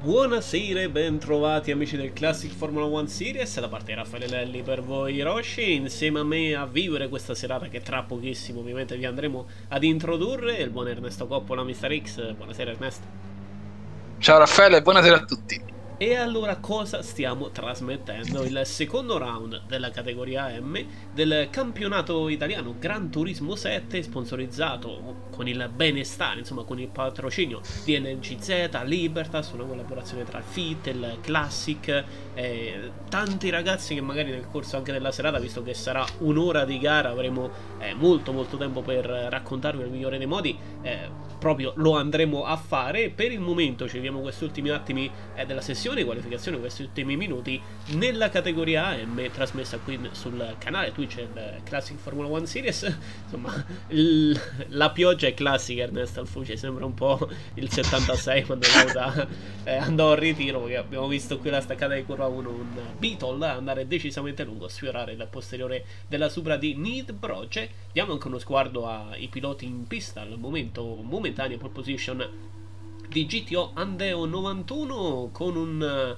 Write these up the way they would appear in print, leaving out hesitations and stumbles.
Buonasera e ben trovati amici del Classic Formula One Series, da parte di Raffaele Lelli per voi Hiroshi, insieme a me a vivere questa serata che tra pochissimo ovviamente vi andremo ad introdurre, il buon Ernesto Coppola, Mr. X. Buonasera Ernesto. Ciao Raffaele, buonasera a tutti. E allora cosa stiamo trasmettendo? Il secondo round della categoria M del campionato italiano Gran Turismo 7, sponsorizzato con il benestare, insomma con il patrocinio di NGZ, Libertas, una collaborazione tra il FIT, il Classic, tanti ragazzi che magari nel corso anche della serata, visto che sarà un'ora di gara, avremo molto tempo per raccontarvi il migliore dei modi, proprio lo andremo a fare. Per il momento ci vediamo questi ultimi attimi della sessione di qualificazione, questi ultimi minuti nella categoria AM, trasmessa qui sul canale Twitch del Classic Formula One Series. Insomma, la pioggia è classica, Ernesto Alfuci, sembra un po' il 76 quando Lauda andò al ritiro, perché abbiamo visto qui la staccata di curva 1 un Beetle andare decisamente lungo, sfiorare il posteriore della Supra di Nidbroce. Diamo anche uno sguardo ai piloti in pista al momento, momentanea pole position di GTO Andeo 91 con un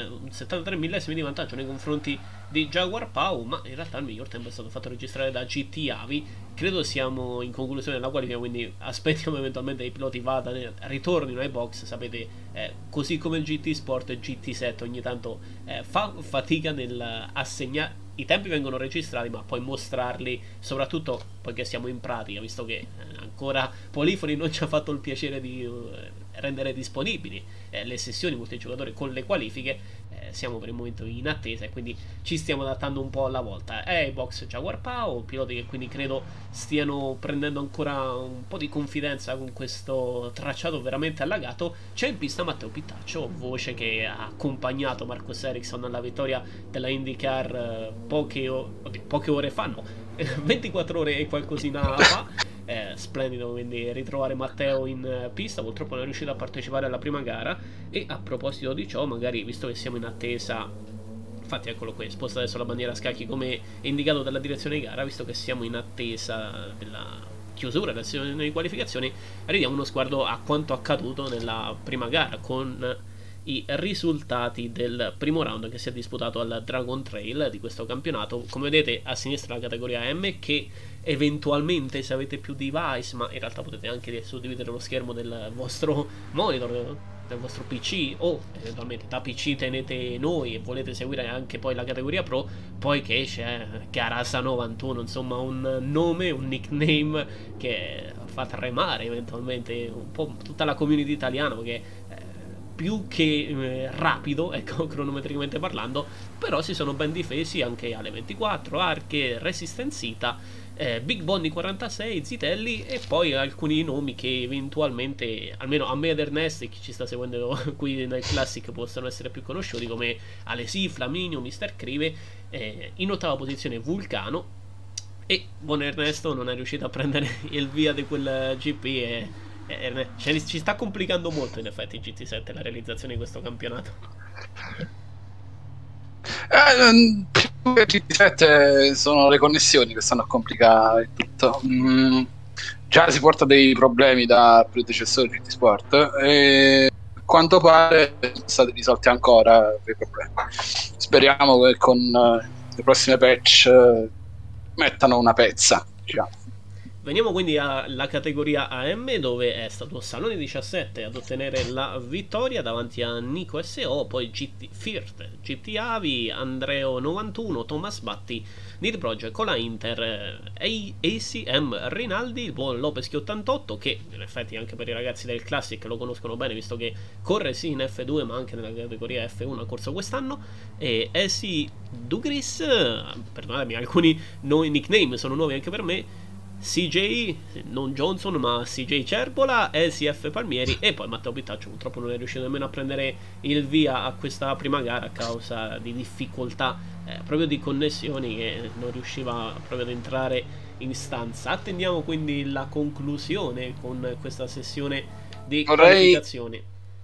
73 millesimi di vantaggio nei confronti di Jaguar Pau, ma in realtà il miglior tempo è stato fatto registrare da GT Avi. Credo siamo in conclusione della qualifica, quindi aspettiamo eventualmente che i piloti ritornino ai box. Sapete, così come il GT Sport e GT7 ogni tanto fa fatica nel assegnare. I tempi vengono registrati, ma poi mostrarli, soprattutto poiché siamo in pratica, visto che ancora Polifoni non ci ha fatto il piacere di rendere disponibili le sessioni multigiocatore con le qualifiche. Siamo per il momento in attesa e quindi ci stiamo adattando un po' alla volta. È i box Jaguar Pau, piloti che quindi credo stiano prendendo ancora un po' di confidenza con questo tracciato veramente allagato. C'è in pista Matteo Pittaccio, voce che ha accompagnato Marcus Ericsson alla vittoria della IndyCar poche ore fa, no, 24 ore e qualcosina fa. Splendido quindi ritrovare Matteo in pista, purtroppo non è riuscito a partecipare alla prima gara. E a proposito di ciò, magari visto che siamo in attesa, infatti eccolo qui, sposta adesso la bandiera a scacchi come indicato dalla direzione di gara, visto che siamo in attesa della chiusura della sessione di qualificazioni, ridiamo uno sguardo a quanto accaduto nella prima gara con i risultati del primo round che si è disputato al Dragon Trail di questo campionato. Come vedete a sinistra la categoria M, che eventualmente se avete più device, ma in realtà potete anche suddividere lo schermo del vostro monitor, del vostro PC, o eventualmente da PC tenete noi e volete seguire anche poi la categoria Pro, poiché c'è Garasa 91, insomma un nome, un nickname che fa tremare eventualmente un po' tutta la community italiana, perché più che rapido, ecco, cronometricamente parlando, però si sono ben difesi anche alle 24, Arche, Resistenzita, Big Bonnie 46, Zitelli e poi alcuni nomi che eventualmente, almeno a me ed Ernest e chi ci sta seguendo qui nel Classic, possono essere più conosciuti, come Alesi, Flaminio, Mr. Crive, in ottava posizione Vulcano. E buon Ernesto non è riuscito a prendere il via di quel GP ci sta complicando molto in effetti il GT7 la realizzazione di questo campionato. Più che GT7 sono le connessioni che stanno a complicare tutto. Già si porta dei problemi da predecessore GT Sport e a quanto pare sono stati risolti ancora quei problemi. Speriamo che con le prossime patch mettano una pezza, diciamo. Veniamo quindi alla categoria AM, dove è stato Salone 17 ad ottenere la vittoria davanti a Nico SO, poi GT Firt, GT Avi, Andreo 91, Thomas Batti, Nidbroge con la Inter, ACM Rinaldi, il buon Lopeschi 88, che in effetti anche per i ragazzi del Classic lo conoscono bene, visto che corre sì in F2 ma anche nella categoria F1 ha corso quest'anno, e Esi Dugris, perdonatemi, alcuni nickname sono nuovi anche per me, CJ, non Johnson ma CJ Cerbola, LCF Palmieri e poi Matteo Pittaccio. Purtroppo non è riuscito nemmeno a prendere il via a questa prima gara a causa di difficoltà proprio di connessioni, che non riusciva proprio ad entrare in stanza. Attendiamo quindi la conclusione con questa sessione di qualificazioni.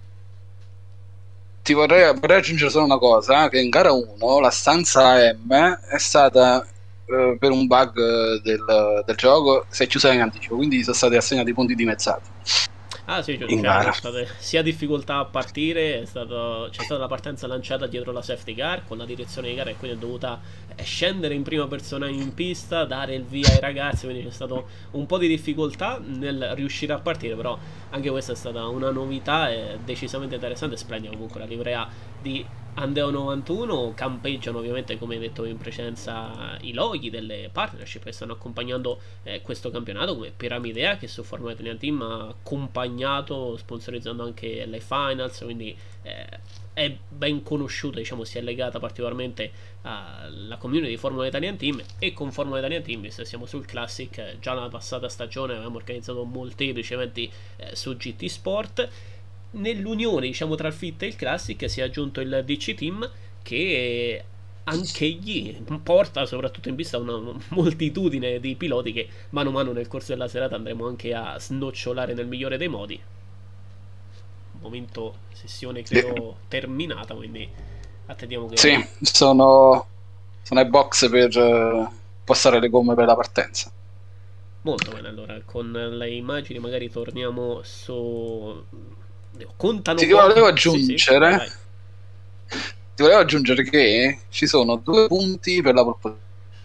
Vorrei aggiungere solo una cosa, che in gara 1 la stanza M è stata per un bug del gioco si è chiusa in anticipo, quindi sono stati assegnati punti dimezzati. Ah sì, in c'erano gara. state sia difficoltà a partire, c'è stata la partenza lanciata dietro la safety car con la direzione di gara e quindi è dovuta scendere in prima persona in pista, dare il via ai ragazzi, quindi c'è stato un po' di difficoltà nel riuscire a partire, però anche questa è stata una novità e decisamente interessante, splendida comunque la livrea di Andeo 91, campeggiano ovviamente come detto in precedenza i loghi delle partnership che stanno accompagnando questo campionato come Piramidea che su Formula Italian Team ha accompagnato sponsorizzando anche le finals, quindi è ben conosciuta, diciamo, si è legata particolarmente alla community di Formula Italian Team e con Formula Italian Team, visto che siamo sul Classic, già la passata stagione avevamo organizzato molteplici eventi su GT Sport. Nell'unione, diciamo, tra il Fit e il Classic si è aggiunto il DC Team che anch'egli porta soprattutto in pista una moltitudine di piloti che mano a mano nel corso della serata andremo anche a snocciolare nel migliore dei modi. Momento sessione credo terminata, quindi attendiamo che... Sì, sono ai box per passare le gomme per la partenza. Molto bene, allora con le immagini magari torniamo su... Contano Ti poco. volevo Sì, sì, aggiungere, vai. ti volevo aggiungere che ci sono 2 punti per la pole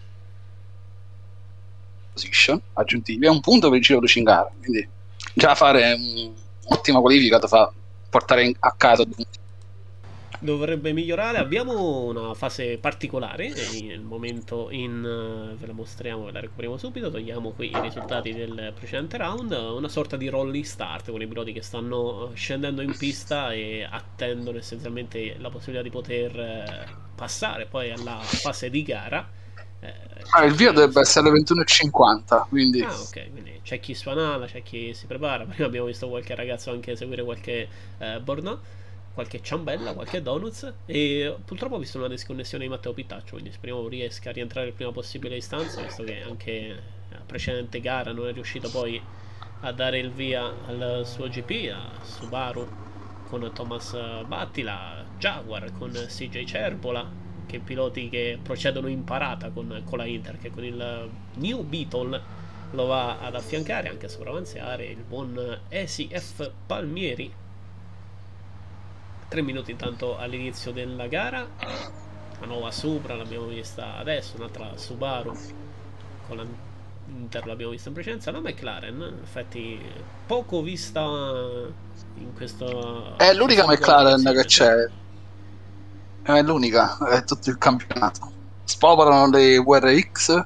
position aggiuntivi e 1 punto per il giro veloce in gara, quindi già fare un'ottima qualifica ti fa portare a casa 2 punti. Dovrebbe migliorare. Abbiamo una fase particolare. Il momento ve la mostriamo, ve la recuperiamo subito. Togliamo qui i risultati del precedente round. Una sorta di rolling start con i piloti che stanno scendendo in pista e attendono essenzialmente la possibilità di poter passare poi alla fase di gara. Il via dovrebbe essere alle 21:50, quindi... Ah, ok, quindi c'è chi suonava, c'è chi si prepara. Prima abbiamo visto qualche ragazzo anche seguire qualche burnout, qualche ciambella, qualche donuts. E purtroppo ho visto una disconnessione di Matteo Pittaccio, quindi speriamo riesca a rientrare il prima possibile in stanza, visto che anche la precedente gara non è riuscito poi a dare il via al suo GP, a Subaru con Thomas Battila, Jaguar con CJ Cerbola, che piloti che procedono in parata con la Inter, che con il New Beetle lo va ad affiancare, anche a sopravanzare il buon ECF Palmieri. 3 minuti intanto all'inizio della gara, la nuova Supra l'abbiamo vista adesso, un'altra Subaru con la Inter l'abbiamo vista in precedenza, la McLaren in effetti poco vista in questo... È l'unica McLaren che c'è, è l'unica, è tutto il campionato. Spopolano le WRX.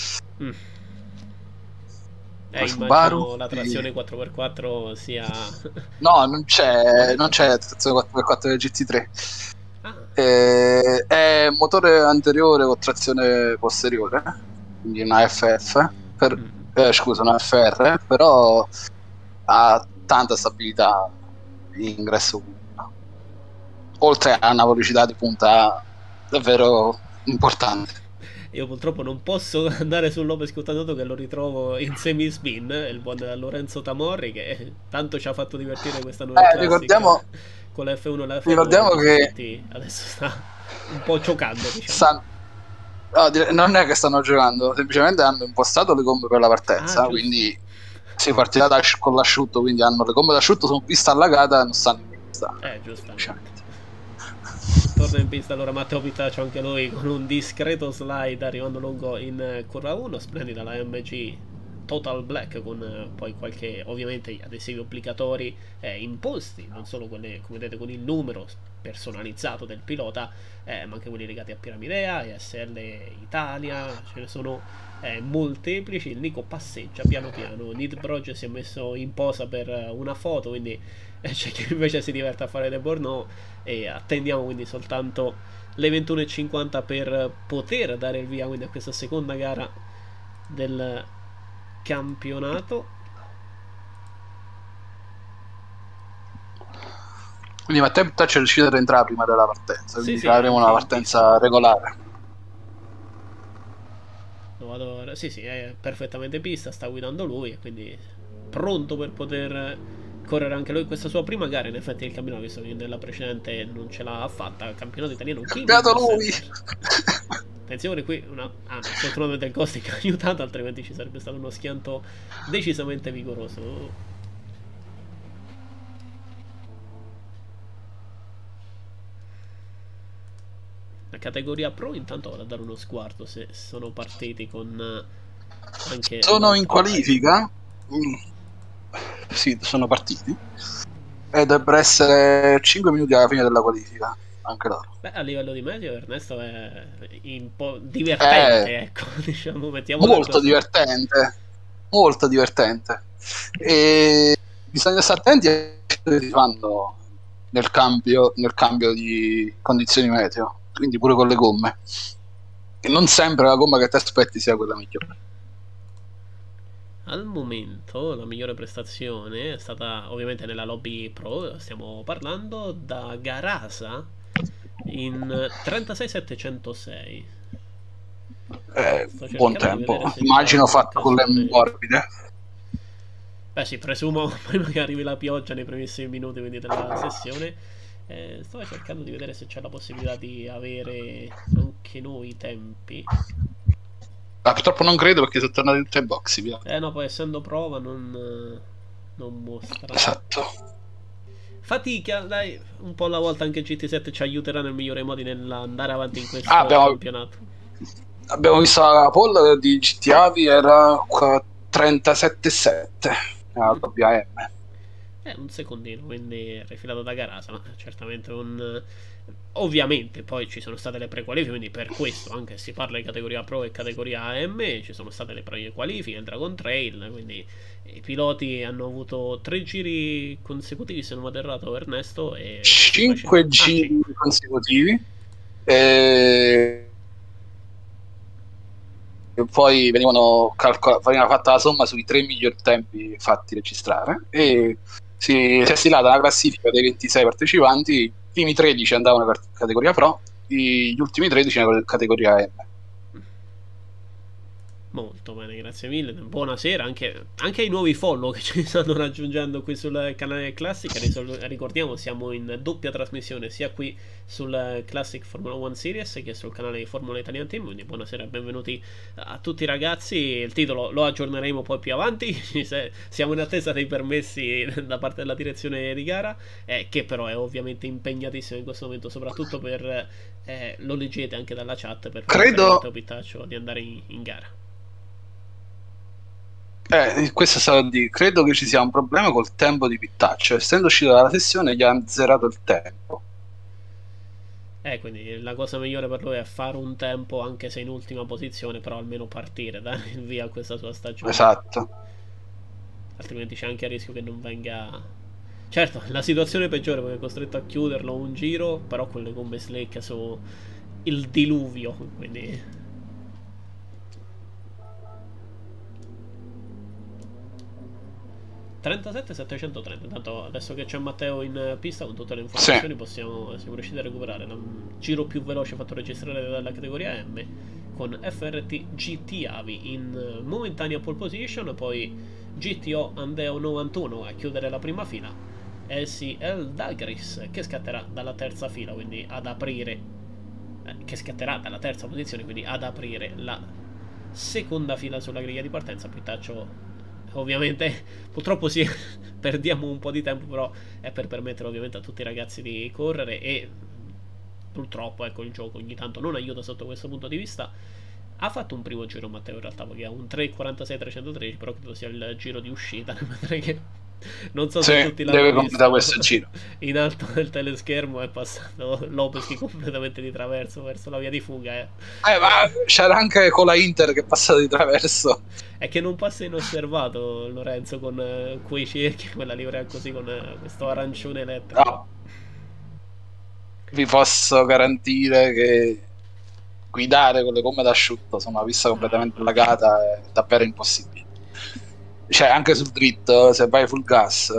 Immagino la trazione 4x4 sia... No, non c'è trazione 4x4 del GT3. È motore anteriore con trazione posteriore, quindi una FF, scusa, una FR, però ha tanta stabilità in ingresso, oltre a una velocità di punta davvero importante. Io purtroppo non posso andare su Lopez Contadotto, che lo ritrovo in semi-spin, il buon Lorenzo Tamorri, che tanto ci ha fatto divertire questa nuova classica ricordiamo, con la F1 e la F2. Ricordiamo che adesso sta un po' giocando, diciamo. Non è che stanno giocando, semplicemente hanno impostato le gomme per la partenza, quindi si partirà con l'asciutto, quindi hanno le gomme d'asciutto, sono pista allagata e non stanno in pista. Giustamente. Torna in pista allora Matteo Pittaccio, anche lui con un discreto slide arrivando lungo in curva 1. Splendida la MG Total Black, con poi qualche ovviamente adesivi obbligatori imposti, non solo quelle come vedete con il numero personalizzato del pilota, ma anche quelli legati a Piramidea, ESL Italia, ce ne sono molteplici. Il Nico passeggia piano piano, Nid Broge si è messo in posa per una foto, quindi c'è chi invece si diverte a fare dei burnout, e attendiamo quindi soltanto le 21:50 per poter dare il via quindi a questa seconda gara del campionato. Quindi Matteo Pittaccio è riuscito ad entrare prima della partenza, quindi avremo una partenza regolare. Sì, è perfettamente in pista, sta guidando lui, quindi pronto per poter correre anche lui questa sua prima gara in effetti il campionato, visto che nella precedente non ce l'ha fatta. Il campionato italiano beato lui. Attenzione qui, fortunatamente il Costic ha aiutato, altrimenti ci sarebbe stato uno schianto decisamente vigoroso. La categoria Pro intanto vado a dare uno sguardo se sono partiti con anche Sono in l'altro qualifica. Sì, sono partiti. E dovrebbero essere 5 minuti alla fine della qualifica, anche loro. Beh, a livello di meteo Ernesto è un po' divertente, ecco, diciamo, mettiamola Molto così. divertente, molto divertente. E bisogna stare attenti a quello che si fanno nel cambio di condizioni meteo, quindi pure con le gomme. E non sempre la gomma che ti aspetti sia quella migliore. Al momento la migliore prestazione è stata ovviamente nella lobby pro, stiamo parlando, da Garasa in 36706. Sto Buon cercando di tempo, vedere se c'è immagino fatto con le un'occasione. morbide. Beh sì, presumo prima che arrivi la pioggia nei primissimi minuti quindi della sessione. Sto cercando di vedere se c'è la possibilità di avere anche noi i tempi. Purtroppo non credo perché sono tornati tutti ai box. Via. No, poi essendo prova non mostra. Esatto. Fatica, dai, un po' alla volta anche GT7 ci aiuterà nel migliore modi nell'andare avanti in questo campionato. Abbiamo visto la poll di GTAvi, era 37,7 la WM. Un secondino, quindi rifilato da Garasa, ma certamente un... Ovviamente poi ci sono state le prequalifiche, quindi per questo anche si parla di categoria Pro e categoria AM, ci sono state le prequalifiche, il Dragon Trail, quindi i piloti hanno avuto 3 giri consecutivi, se non vado errato Ernesto, e 5 giri consecutivi. E poi veniva fatta la somma sui 3 migliori tempi fatti registrare e si è stilata una classifica dei 26 partecipanti. I primi 13 andavano per categoria Pro, gli ultimi 13 per categoria M. Molto bene, grazie mille. Buonasera anche ai nuovi follow che ci stanno raggiungendo qui sul canale Classic. Ricordiamo, siamo in doppia trasmissione sia qui sul Classic Formula 1 Series che sul canale di Formula Italian Team. Quindi buonasera e benvenuti a tutti i ragazzi. Il titolo lo aggiorneremo poi più avanti. Siamo in attesa dei permessi da parte della direzione di gara, che però è ovviamente impegnatissimo in questo momento, soprattutto per lo leggete anche dalla chat, per Matteo Pittaccio di andare in gara. Questo è stato di. Credo che ci sia un problema col tempo di Pittaccio. Essendo uscito dalla sessione, gli ha zerato il tempo. Quindi la cosa migliore per lui è fare un tempo, anche se in ultima posizione, però almeno partire, dare il via a questa sua stagione. Esatto. Altrimenti c'è anche il rischio che non venga. Certo, la situazione peggiore perché è costretto a chiuderlo un giro, però con le gomme slick sono il diluvio, quindi. 37.730. Intanto adesso che c'è Matteo in pista con tutte le informazioni siamo riusciti a recuperare il giro più veloce fatto registrare dalla categoria M con FRT GT Avi in momentanea pole position, poi GTO Andeo 91 a chiudere la prima fila, LCL Dagris che scatterà dalla terza fila, quindi ad aprire che scatterà dalla terza posizione, quindi ad aprire la seconda fila sulla griglia di partenza. Pittaccio ovviamente purtroppo perdiamo un po' di tempo, però è per permettere ovviamente a tutti i ragazzi di correre e purtroppo ecco il gioco ogni tanto non aiuta sotto questo punto di vista. Ha fatto un primo giro Matteo in realtà perché ha un 3.46.313, però credo sia il giro di uscita, che non so se tutti l'hanno visto, questo giro. In alto del teleschermo è passato Lopez completamente di traverso verso la via di fuga. Ma c'era anche con la Inter che è passata di traverso. È che non passa inosservato Lorenzo con quei cerchi, quella livrea così con questo arancione elettrico. No. Vi posso garantire che guidare con le gomme d'asciutto su una pista completamente allagata è davvero impossibile. Cioè anche sul dritto, se vai full gas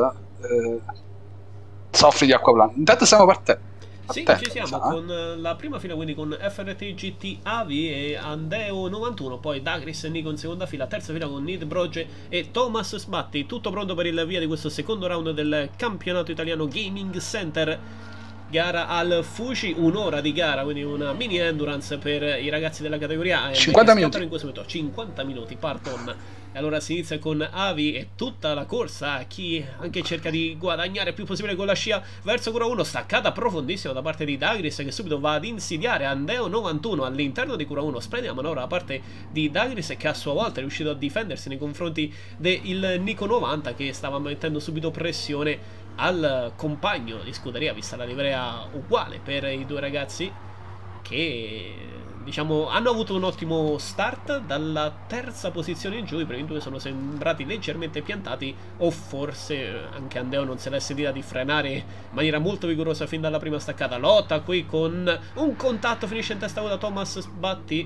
soffri di acquaplano. Intanto stiamo partendo. Sì, ci siamo con la prima fila, quindi con FRT GT Avi e Andeo 91, poi Dagris e Nico in seconda fila, terza fila con Nid Broge e Thomas Sbatti. Tutto pronto per il via di questo secondo round del campionato italiano Gaming Center. Gara al Fuji, un'ora di gara, quindi una mini endurance per i ragazzi della categoria AM. 50 minuti. In questo momento 50 minuti, pardon. E allora si inizia con Avi e tutta la corsa a chi anche cerca di guadagnare il più possibile con la scia verso Cura 1, staccata profondissima da parte di Dagris, che subito va ad insidiare Andeo 91 all'interno di Cura 1. Splendida manovra da parte di Dagris, che a sua volta è riuscito a difendersi nei confronti del Nico 90, che stava mettendo subito pressione al compagno di scuderia, vista la livrea uguale per i due ragazzi, che diciamo hanno avuto un ottimo start. Dalla terza posizione in giù i primi due sono sembrati leggermente piantati, o forse anche Andeo non se l'è sentita di frenare in maniera molto vigorosa fin dalla prima staccata. Lotta qui con un contatto, finisce in testa da Thomas Batti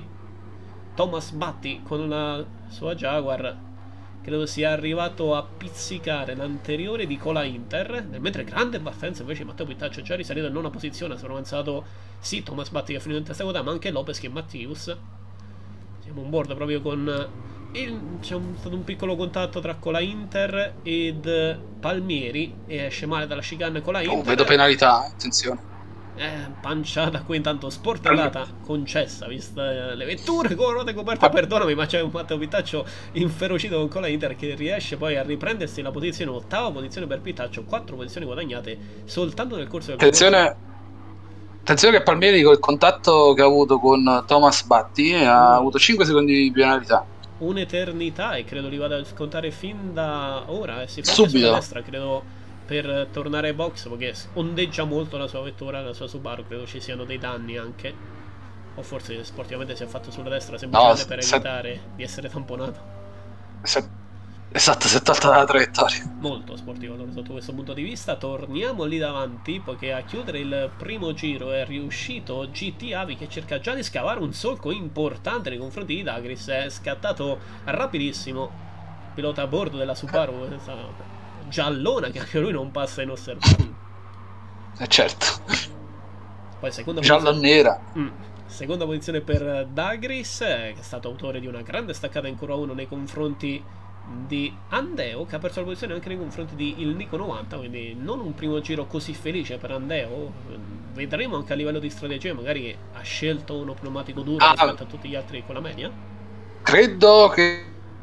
con la sua Jaguar. Credo sia arrivato a pizzicare l'anteriore di Cola Inter, mentre grande partenza invece Matteo Pittaccio è già risalito in nona posizione. Sono avanzato sì Thomas Batti che è finito in testa coda, ma anche Lopez che è Mattius. Siamo on board proprio con c'è stato un piccolo contatto tra Cola Inter ed Palmieri e esce male dalla chicane Cola Inter. Vedo penalità, attenzione. Panciata qui intanto sportellata concessa, vista le vetture con ruote coperte, perdonami, ma c'è un Matteo Pittaccio inferocito con Cola Inter che riesce poi a riprendersi la posizione, ottava posizione per Pittaccio, 4 posizioni guadagnate soltanto nel corso del attenzione che Palmieri col contatto che ha avuto con Thomas Batti ha avuto 5 secondi di penalità, un'eternità, e credo li vada a scontare fin da ora, si fa subito sulla destra, credo, per tornare ai box, perché ondeggia molto la sua vettura, la sua Subaru. Credo ci siano dei danni anche, o forse sportivamente si è fatto sulla destra semplicemente per evitare di essere tamponato. Esatto, 70 dalla traiettoria. Molto sportivo allora, sotto questo punto di vista. Torniamo lì davanti, poiché a chiudere il primo giro è riuscito GT Avi, che cerca già di scavare un solco importante nei confronti di Dagris. È scattato rapidissimo, pilota a bordo della Subaru giallona, che anche lui non passa inosservato. Certo. Poi gialla nera. Seconda posizione per Dagris, che è stato autore di una grande staccata in Cura 1 nei confronti di Andeo, che ha perso la posizione anche nei confronti di il Nico 90, quindi non un primo giro così felice per Andeo. Vedremo anche a livello di strategia, magari ha scelto uno pneumatico duro rispetto a tutti gli altri con la media. Credo che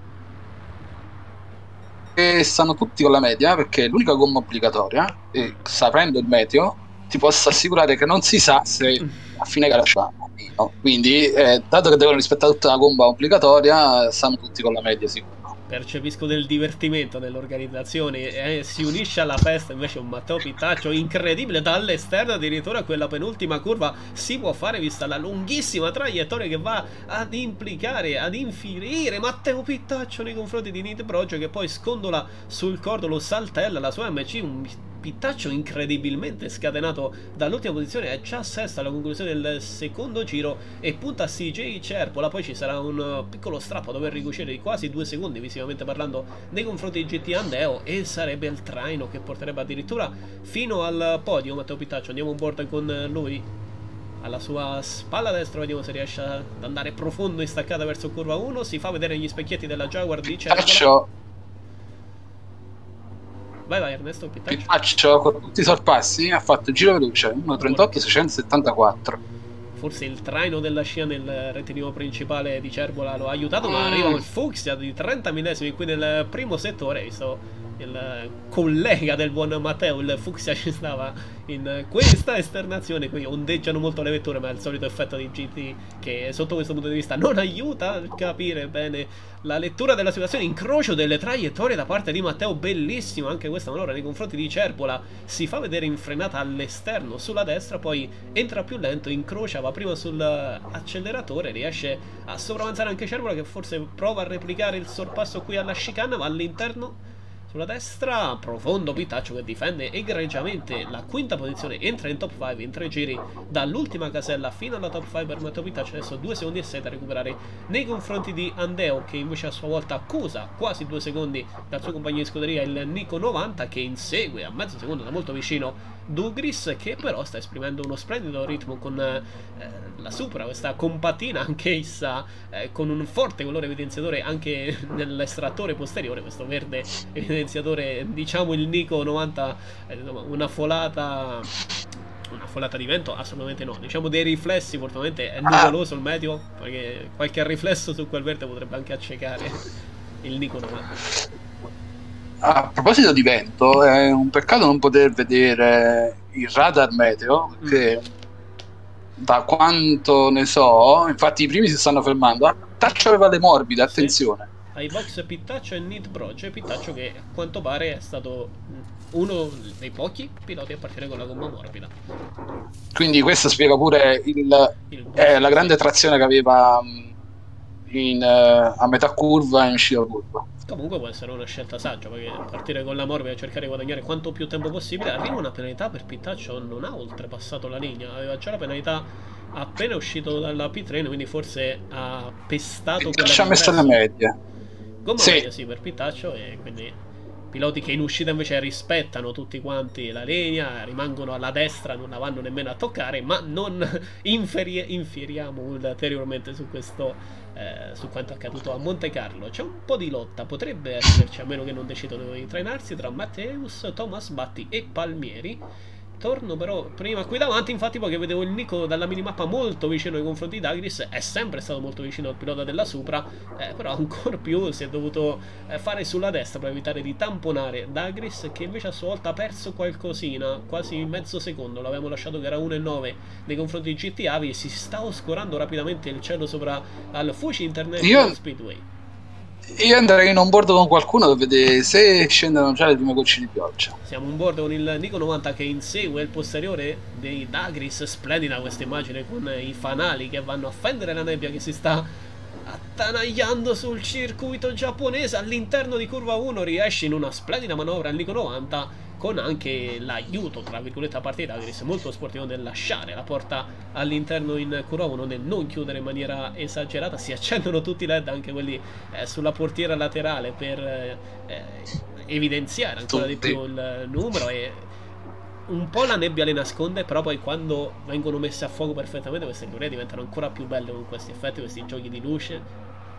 stanno tutti con la media, perché l'unica gomma obbligatoria, e sapendo il meteo ti posso assicurare che non si sa se a fine gara ci va, no. Quindi dato che devono rispettare tutta la gomma obbligatoria, stanno tutti con la media sicuro. Percepisco del divertimento nell'organizzazione, si unisce alla festa invece un Matteo Pittaccio incredibile dall'esterno, addirittura quella penultima curva si può fare, vista la lunghissima traiettoria che va ad implicare, ad infierire Matteo Pittaccio nei confronti di Nid Broggio, che poi scondola sul cordolo, saltella la sua MC. Un Pittaccio incredibilmente scatenato dall'ultima posizione, è già sesta alla conclusione del secondo giro e punta a CJ Cerpola. Poi ci sarà un piccolo strappo a dover ricucire di quasi 2 secondi visivamente parlando nei confronti di GT Andeo, e sarebbe il traino che porterebbe addirittura fino al podio Matteo Pittaccio. Andiamo on board con lui alla sua spalla destra, vediamo se riesce ad andare profondo in staccata verso curva 1. Si fa vedere gli specchietti della Jaguar di Cerpola. Vai Ernesto. Pittaccio con tutti i sorpassi ha fatto il giro veloce 1.38.674. Forse il traino della scia nel rettilineo principale di Cerbola lo ha aiutato, ma arriva il Fuchsia di 30 millesimi qui nel primo settore, visto il collega del buon Matteo, il Fuchsia ci stava in questa esternazione, qui ondeggiano molto le vetture, ma è il solito effetto di GT che sotto questo punto di vista non aiuta a capire bene la lettura della situazione. Incrocio delle traiettorie da parte di Matteo, bellissimo anche questa manovra nei confronti di Cerbola, si fa vedere in frenata all'esterno sulla destra, poi entra più lento, incrocia, va prima sull'acceleratore, riesce a sopravanzare anche Cerbola, che forse prova a replicare il sorpasso qui alla chicane, ma all'interno sulla destra, profondo Pittaccio che difende egregiamente la quinta posizione, entra in top 5 in 3 giri dall'ultima casella fino alla top 5 per Matteo Pittaccio. Adesso 2 secondi e 6 da recuperare nei confronti di Andeo, che invece a sua volta accusa quasi 2 secondi dal suo compagno di scuderia il Nico 90, che insegue a mezzo secondo da molto vicino Dugris, che però sta esprimendo uno splendido ritmo con la Supra, questa compattina anch'essa con un forte colore evidenziatore anche nell'estrattore posteriore, questo verde evidenziatore, diciamo il Nico 90, una folata di vento? Assolutamente no, diciamo dei riflessi, fortunatamente è nuvoloso il meteo, perché qualche riflesso su quel verde potrebbe anche accecare il Nico 90. A proposito di vento, è un peccato non poter vedere il radar meteo, che da quanto ne so, infatti i primi si stanno fermando. Taccio aveva le morbide, attenzione. Sì. Ai box Pittaccio e Need Pro, cioè Pittaccio che a quanto pare è stato uno dei pochi piloti a partire con la gomma morbida. Quindi questo spiega pure la grande trazione che aveva a metà curva e in uscita curva. Comunque può essere una scelta saggia, perché partire con la morbida e cercare di guadagnare quanto più tempo possibile. Arriva una penalità per Pittaccio, non ha oltrepassato la linea, aveva già la penalità appena uscito dalla P3, quindi forse ha pestato quella ci ha messo le medie. Gomma media sì per Pittaccio, e quindi piloti che in uscita invece rispettano tutti quanti la linea, rimangono alla destra, non la vanno nemmeno a toccare, ma non infieriamo ulteriormente su questo, su quanto accaduto a Monte Carlo. C'è un po' di lotta, potrebbe esserci, a meno che non decidono di trainarsi, tra Matteus, Thomas Batti e Palmieri. Torno però prima qui davanti, infatti, perché vedevo il Nico dalla minimappa molto vicino nei confronti di Dagris, è sempre stato molto vicino al pilota della Supra, però ancora più si è dovuto fare sulla destra per evitare di tamponare Dagris, che invece a sua volta ha perso qualcosina, quasi mezzo secondo, l'avevamo lasciato che era 1,9 nei confronti di GT Avi, e si sta oscurando rapidamente il cielo sopra al Fuji International Speedway. Io andrei in on board con qualcuno per vedere se scendono già le prime gocce di pioggia. Siamo on board con il Nico 90 che insegue il posteriore dei Dagris. Splendida questa immagine con i fanali che vanno a fendere la nebbia che si sta attanagliando sul circuito giapponese. All'interno di curva 1 riesce in una splendida manovra il Nico 90, con anche l'aiuto, tra virgolette, a parte di Dagris, molto sportivo nel lasciare la porta all'interno in curva 1, nel non chiudere in maniera esagerata. Si accendono tutti i LED, anche quelli sulla portiera laterale, per evidenziare ancora di più il numero, e un po' la nebbia le nasconde, però poi quando vengono messe a fuoco perfettamente queste livree diventano ancora più belle con questi effetti, questi giochi di luce.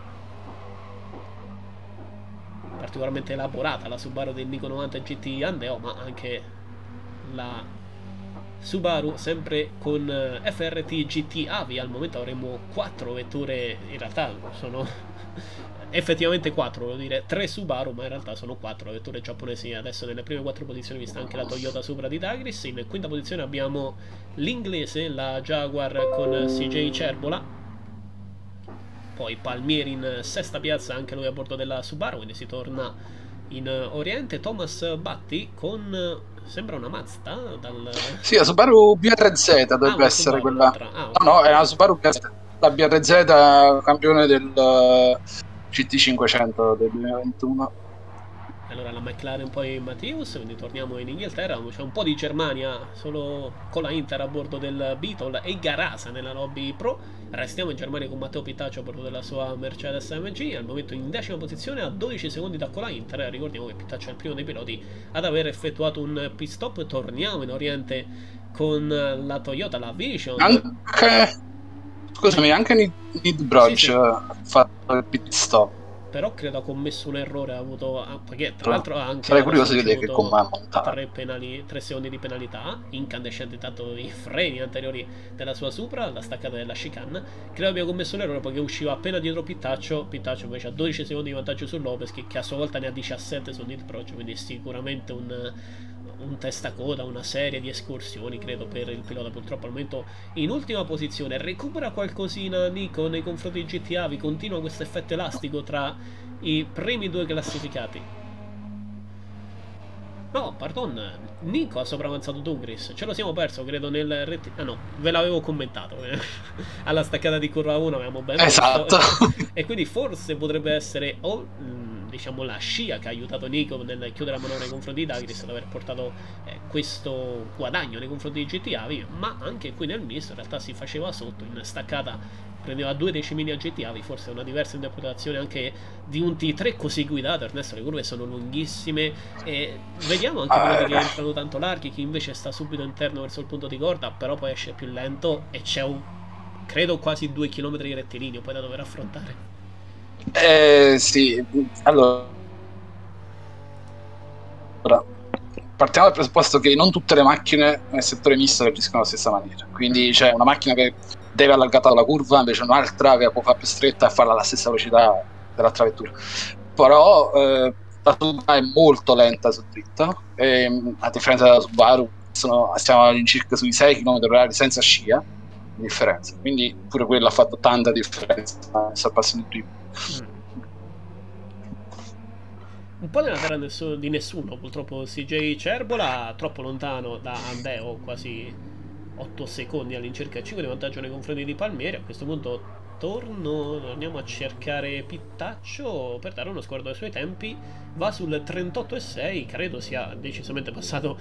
Particolarmente elaborata la Subaru del Nico 90 GT Andeo, ma anche la Subaru sempre con FRT GT Avi. Al momento avremo 4 vetture, in realtà sono effettivamente 4, voglio dire 3 Subaru, ma in realtà sono 4 vetture giapponesi adesso nelle prime 4 posizioni, vista anche la Toyota Supra di Dagris. In quinta posizione abbiamo l'inglese, la Jaguar con CJ Cerbola. Poi Palmieri in sesta piazza, anche lui a bordo della Subaru, quindi si torna in Oriente. Thomas Batti con, sembra una Mazda dal... Sì, la Subaru BRZ dovrebbe essere quella. Okay. No, è la Subaru BRZ, la BRZ campione del GT500 del 2021. Allora la McLaren, poi Matthews, quindi torniamo in Inghilterra. C'è un po' di Germania solo con la Inter a bordo del Beetle e Garasa nella lobby pro. Restiamo in Germania con Matteo Pittaccio a bordo della sua Mercedes AMG, al momento in 10ª posizione a 12 secondi da Cola Inter. Ricordiamo che Pittaccio è il primo dei piloti ad aver effettuato un pit stop. Torniamo in Oriente con la Toyota, la Vision. Scusami, anche Need Brodge ha fatto il pit stop. Però credo ha commesso un errore, ha avuto, perché tra l'altro ha anche sarei curioso di vedere che com'è montato. 3 secondi di penalità, incandescente tanto i freni anteriori della sua Supra alla staccata della chicane. Credo abbia commesso l'errore perché usciva appena dietro Pittaccio invece ha 12 secondi di vantaggio su Lopez, che a sua volta ne ha 17 su Need Pro, quindi sicuramente un testacoda, una serie di escursioni credo per il pilota. Purtroppo al momento in ultima posizione. Recupera qualcosina Nico nei confronti di GT Avi, continua questo effetto elastico tra i primi 2 classificati. No, pardon, Nico ha sopravanzato Dugris, ce lo siamo perso credo nel ah no, ve l'avevo commentato alla staccata di curva 1 avevamo ben esatto visto. E quindi forse potrebbe essere diciamo la scia che ha aiutato Nico nel chiudere la manovra nei confronti di Dagris ad aver portato questo guadagno nei confronti di GT Avi, ma anche qui nel misto in realtà si faceva sotto in staccata, prendeva 2 decimini a GT Avi, forse una diversa interpretazione anche di un T3 così guidato. Ernesto, le curve sono lunghissime e vediamo anche quelli che entrano tanto larghi, chi invece sta subito interno verso il punto di corda, però poi esce più lento e c'è credo quasi 2 km di rettilineo poi da dover affrontare. Sì, allora partiamo dal presupposto che non tutte le macchine nel settore misto reagiscono alla stessa maniera, quindi c'è una macchina che deve allargata la curva, invece un'altra che può fare più stretta e farla alla stessa velocità dell'altra vettura. però la Subaru è molto lenta sul dritto, e, a differenza della Subaru stiamo all'incirca sui 6 km/h senza scia di differenza, quindi pure quello ha fatto tanta differenza sul passo di prima. Un po' nella terra di nessuno, purtroppo CJ Cerbola, troppo lontano da Andeo, quasi 8 secondi all'incirca, 5 di vantaggio nei confronti di Palmieri. A questo punto andiamo a cercare Pittaccio per dare uno sguardo ai suoi tempi. Va sul 38,6, credo sia decisamente passato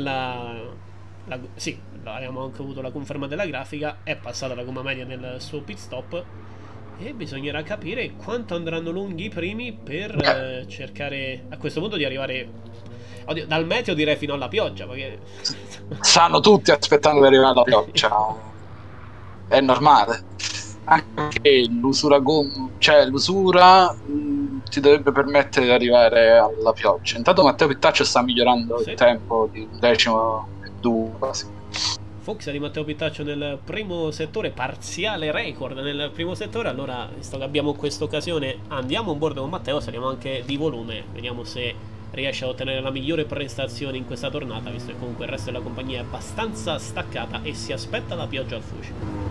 sì, abbiamo anche avuto la conferma della grafica, è passata la gomma media nel suo pit stop. E bisognerà capire quanto andranno lunghi i primi per cercare a questo punto di arrivare. Oddio, dal meteo direi fino alla pioggia, perché stanno tutti aspettando di arrivare alla pioggia. È normale. Anche l'usura ti dovrebbe permettere di arrivare alla pioggia. Intanto Matteo Pittaccio sta migliorando il tempo di 1 decimo e 2 quasi. Fuxia di Matteo Pittaccio nel primo settore, parziale record nel primo settore. Allora, visto che abbiamo questa occasione, andiamo on board con Matteo, saliamo anche di volume, vediamo se riesce a ottenere la migliore prestazione in questa tornata, visto che comunque il resto della compagnia è abbastanza staccata e si aspetta la pioggia al Fuci.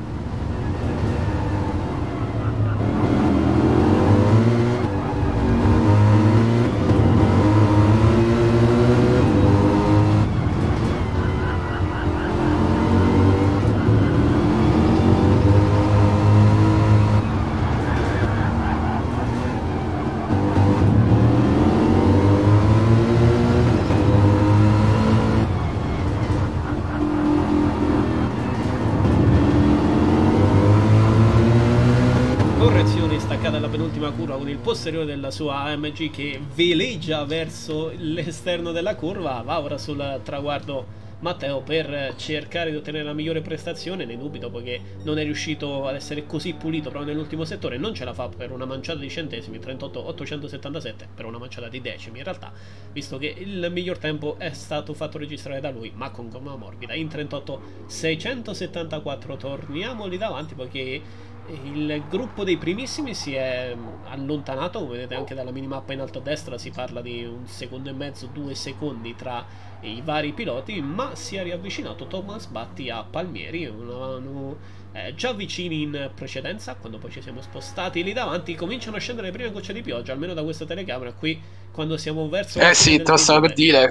Con il posteriore della sua AMG che veleggia verso l'esterno della curva. Va ora sul traguardo Matteo per cercare di ottenere la migliore prestazione. Ne dubito, poiché non è riuscito ad essere così pulito proprio nell'ultimo settore. Non ce la fa per una manciata di centesimi, 38,877 per una manciata di decimi in realtà, visto che il miglior tempo è stato fatto registrare da lui, ma con gomma morbida, in 38,674. Torniamo lì davanti, poiché il gruppo dei primissimi si è allontanato, come vedete anche dalla minimappa in alto a destra si parla di 1,5 secondi, 2 secondi tra i vari piloti, ma si è riavvicinato Thomas Batti a Palmieri, già vicini in precedenza. Quando poi ci siamo spostati lì davanti cominciano a scendere le prime gocce di pioggia, almeno da questa telecamera qui, quando siamo verso sì, te lo stavo per dire,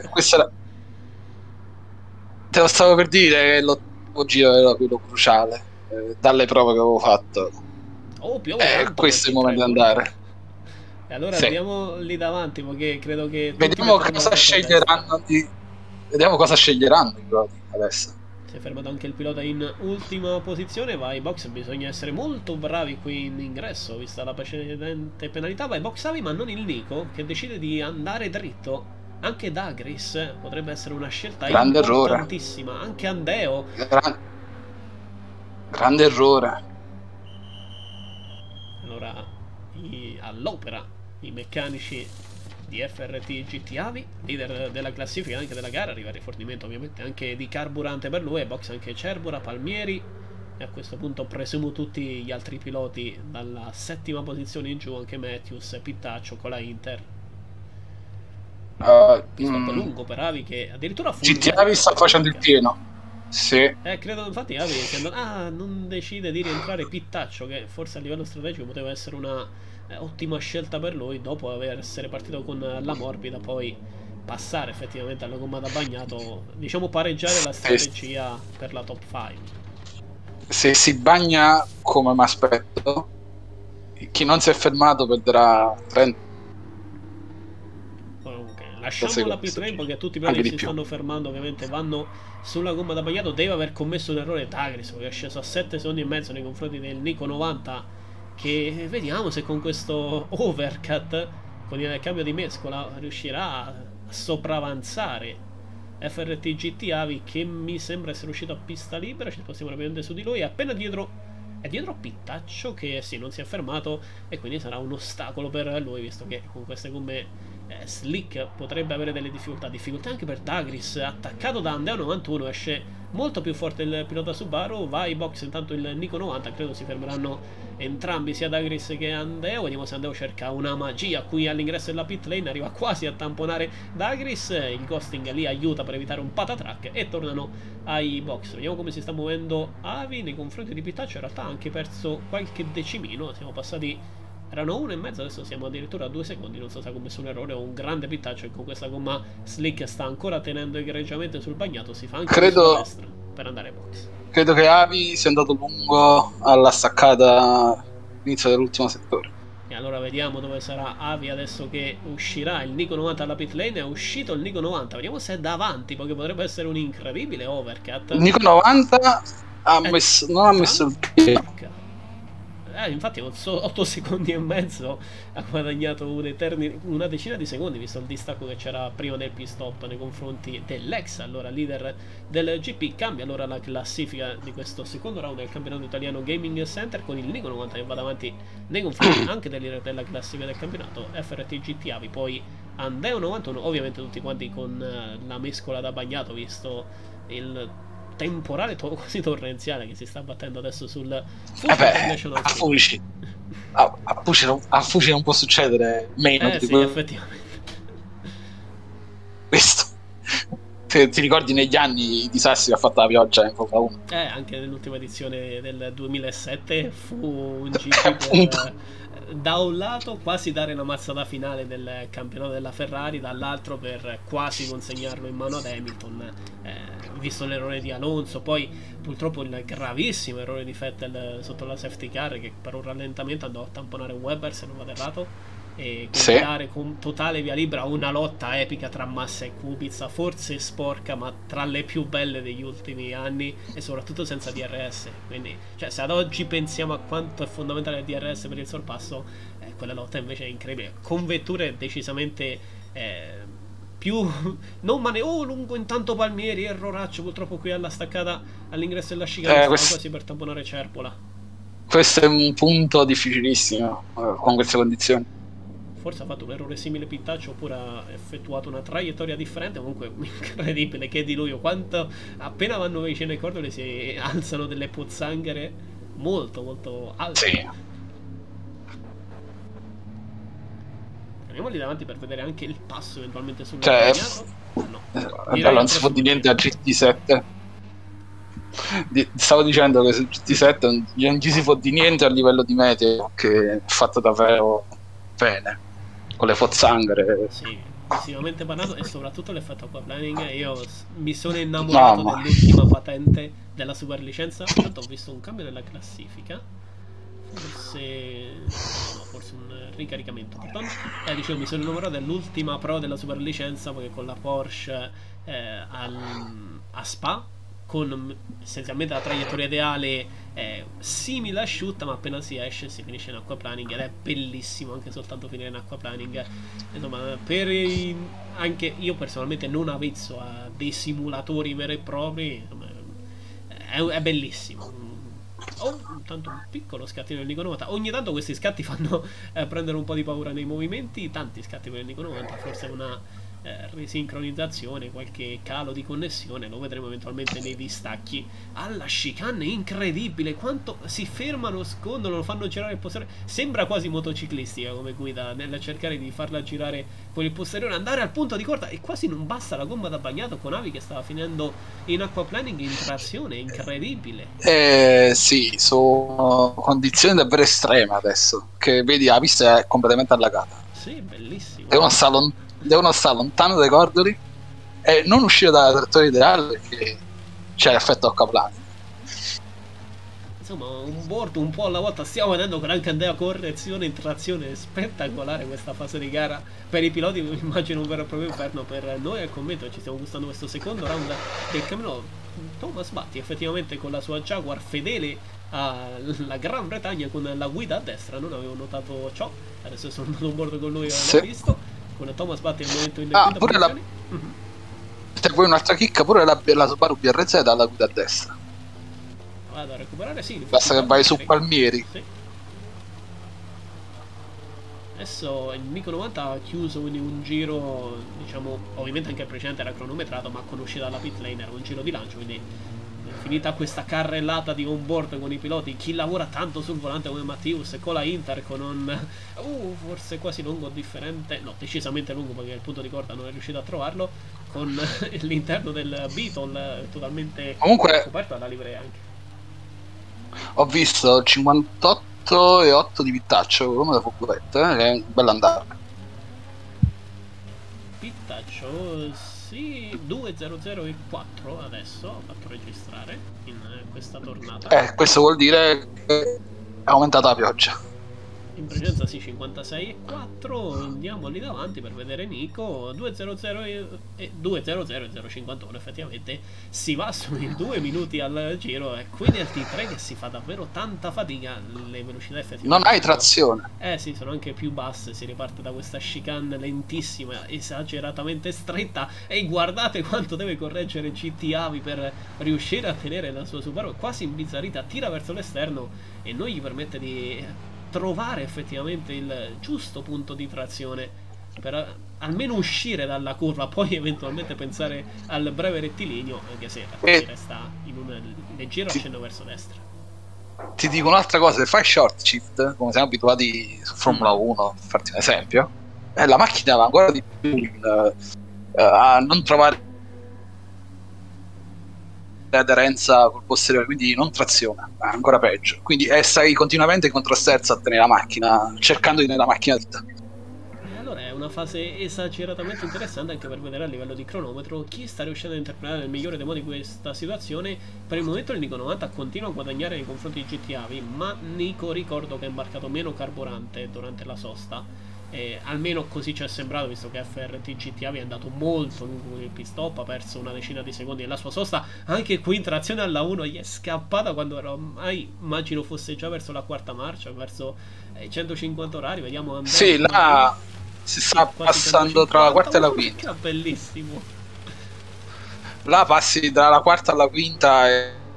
te lo stavo per dire, l'ottavo giro era quello cruciale. Dalle prove che avevo fatto, questo è il momento di andare. E allora andiamo lì davanti, perché credo che vediamo cosa sceglieranno vediamo cosa sceglieranno i piloti adesso. Si è fermato anche il pilota in ultima posizione. Va ai box, bisogna essere molto bravi qui in ingresso vista la precedente penalità. Va ai box Avi, ma non il Nico, che decide di andare dritto. Anche Dagris potrebbe essere una scelta importantissima errore. Anche Andeo grande errore. Allora, all'opera i meccanici di FRT GT Avi, leader della classifica anche della gara. Arriva il rifornimento ovviamente anche di carburante per lui, e box anche Cerbora, Palmieri, e a questo punto presumo tutti gli altri piloti dalla 7ª posizione in giù, anche Matthews, Pittaccio con la Inter. Stop lungo per Avi, che addirittura GT Avi sta facendo il pieno. Sì. Credo infatti Avi non decide di rientrare Pittaccio, che forse a livello strategico poteva essere una ottima scelta per lui, dopo essere partito con la morbida, poi passare effettivamente alla gomma da bagnato, diciamo pareggiare la strategia per la top 5. Se si bagna come mi aspetto, chi non si è fermato perderà 30. Lasciamo la pit lane, perché tutti i piloti che si stanno fermando ovviamente vanno sulla gomma da bagnato. Deve aver commesso un errore Dagris, che è sceso a 7 secondi e mezzo nei confronti del Nico 90, che vediamo se con questo overcut, con il cambio di mescola, riuscirà a sopravanzare FRT GT Avi, che mi sembra essere uscito a pista libera. Ci spostiamo rapidamente su di lui, appena dietro è dietro Pittaccio, che sì, non si è fermato, e quindi sarà un ostacolo per lui, visto che con queste gomme slick potrebbe avere delle difficoltà anche per Dagris, attaccato da Andeo 91, esce molto più forte il pilota Subaru, va ai box intanto il Nico 90, credo si fermeranno entrambi sia Dagris che Andeo. Vediamo se Andeo cerca una magia qui all'ingresso della pit lane, arriva quasi a tamponare Dagris, il ghosting lì aiuta per evitare un patatrack e tornano ai box. Vediamo come si sta muovendo Avi nei confronti di Pitaccio, in realtà ha anche perso qualche decimino, siamo passati, erano 1,5, adesso siamo addirittura a 2 secondi, non so se ha commesso un errore o un grande Pitaccio che con questa gomma slick sta ancora tenendo egregiamente sul bagnato, si fa anche sulla destra per andare ai box. Credo che Avi sia andato lungo alla staccata all'inizio dell'ultimo settore. E allora vediamo dove sarà Avi adesso che uscirà il Nico 90 alla pit lane. È uscito il Nico 90, vediamo se è davanti, perché potrebbe essere un incredibile overcut. Il Nico 90 non ha messo il piede. Infatti 8 secondi e mezzo ha guadagnato una decina di secondi, visto il distacco che c'era prima del pit stop nei confronti dell'ex allora leader del GP. Cambia allora la classifica di questo secondo round del campionato italiano Gaming Center, con il Nico 90 che va davanti nei confronti anche del leader della classifica del campionato FRT GT Avi, poi Andeo 91, ovviamente tutti quanti con la mescola da bagnato, visto il temporale quasi torrenziale che si sta battendo adesso sul International. A Fuji non può succedere meno di sì, effettivamente. Questo ti ricordi negli anni i disastri che ha fatto la pioggia in Formula 1? Anche nell'ultima edizione del 2007 fu un GP da un lato quasi dare una mazzata finale del campionato della Ferrari, dall'altro per quasi consegnarlo in mano ad Hamilton, visto l'errore di Alonso, poi purtroppo il gravissimo errore di Vettel sotto la safety car che per un rallentamento andò a tamponare Webber, se non vado errato, e quindi dare con totale via libera una lotta epica tra Massa e Kubica, forse sporca ma tra le più belle degli ultimi anni, e soprattutto senza DRS. Quindi, cioè, se ad oggi pensiamo a quanto è fondamentale il DRS per il sorpasso, quella lotta invece è incredibile, con vetture decisamente più non lungo intanto Palmieri, erroraccio purtroppo qui alla staccata all'ingresso della chicane, quasi per tamponare Cerpola. Questo è un punto difficilissimo con queste condizioni. Forse ha fatto un errore simile Pitaccio, oppure ha effettuato una traiettoria differente. Comunque incredibile che di lui, quanto appena vanno vicino ai cordoli si alzano delle pozzanghere molto molto alte. Sì. Andiamo lì davanti per vedere anche il passo eventualmente sul allora, non si può dire niente a GT7. Stavo dicendo che sul GT7 non ci si può dire niente a livello di meteo, che è fatto davvero bene con le pozzanghere. Sì, visivamente parlando, e soprattutto l'effetto aquaplaning. Io mi sono innamorato dell'ultima patente della super licenza. Intanto ho visto un cambio nella classifica, forse un ricaricamento, pardon. Dicevo, mi sono innamorato dell'ultima pro della super licenza, perché con la Porsche a Spa, con essenzialmente la traiettoria ideale simile a Shoot, ma appena si esce si finisce in acquaplaning, ed è bellissimo anche soltanto finire in acquaplaning. Insomma, anche io personalmente non avezzo a dei simulatori veri e propri, insomma, è bellissimo. Tanto un piccolo scattino del Nico 90. Ogni tanto questi scatti fanno prendere un po' di paura nei movimenti, tanti scatti per il Nico 90, forse una risincronizzazione, qualche calo di connessione, lo vedremo eventualmente nei distacchi. Alla chicane, incredibile quanto si fermano, scondono, lo fanno girare il posteriore. Sembra quasi motociclistica come guida nel cercare di farla girare con il posteriore, andare al punto di corta, e quasi non basta la gomma da bagnato con Avi che stava finendo in acquaplaning in trazione. Incredibile. Sì, sono condizioni davvero estreme adesso, che vedi la pista è completamente allagata. Sì, bellissimo. Devono stare lontano dai cordoli e non uscire dalla traiettoria ideale, perché c'è l'effetto accaplato. Insomma, un board un po' alla volta. Stiamo vedendo con anche Andrea correzione in trazione, spettacolare questa fase di gara per i piloti. Immagino un vero e proprio inferno per noi al commento. Ci stiamo gustando questo secondo round del cammino. Thomas Batti effettivamente con la sua Jaguar, fedele alla Gran Bretagna, con la guida a destra. Non avevo notato ciò, adesso sono andato un board con lui e l'ho visto. Con Thomas Batti al momento in pure se vuoi un'altra chicca, pure la Subaru BRZ ha la guida a destra. Vado a recuperare, sì. Basta che vai su Palmieri. Sì. Adesso il Nico 90 ha chiuso quindi un giro, diciamo, ovviamente anche il precedente era cronometrato, ma con uscita dalla pit lane era un giro di lancio, quindi finita questa carrellata di onboard con i piloti, chi lavora tanto sul volante come Mattius e con la Inter con un forse quasi lungo differente, no, decisamente lungo perché il punto di corda non è riuscito a trovarlo, con l'interno del Beetle totalmente comunque coperto dalla livrea anche. ho visto 58,8 di Pittaccio come da Fuguette, è un bel andare. Pittaccio, sì, 2.00.4 adesso ha fatto registrare in questa tornata. Questo vuol dire che è aumentata la pioggia. In precedenza sì, 56,4. Andiamo lì davanti per vedere Nico. 2.00 e 2.00.051. Effettivamente si va sui 2 minuti al giro. E qui nel T3 che si fa davvero tanta fatica. Le velocità effettivamente non hai trazione. Sì, sono anche più basse. Si riparte da questa chicane lentissima, esageratamente stretta. E guardate quanto deve correggere GT Avi per riuscire a tenere la sua Subaru quasi imbizzarrita. Tira verso l'esterno e non gli permette di trovare effettivamente il giusto punto di trazione per almeno uscire dalla curva, poi eventualmente pensare al breve rettilineo, anche se si resta in un leggero accenno verso destra. Ti dico un'altra cosa: se fai short shift come siamo abituati su Formula 1, per farti un esempio, la macchina va ancora di più a non trovare aderenza col posteriore, quindi non traziona, ancora peggio, quindi stai continuamente in controsterza a tenere la macchina, cercando di tenere la macchina dritta. Allora è una fase esageratamente interessante anche per vedere a livello di cronometro chi sta riuscendo ad interpretare nel migliore dei modi questa situazione. Per il momento il Nico 90 continua a guadagnare nei confronti di GT Avi, ma Nico ricordo che ha imbarcato meno carburante durante la sosta. Almeno così ci è sembrato, visto che FRT GT Avi è andato molto lungo con il pit stop, ha perso una decina di secondi nella sua sosta. Anche qui in trazione alla 1 gli è scappata quando ormai immagino fosse già verso la quarta marcia, verso 150 orari. Vediamo Andrea. Sì, là si sta passando tra la quarta e la quinta. Bellissimo. Là passi dalla quarta alla quinta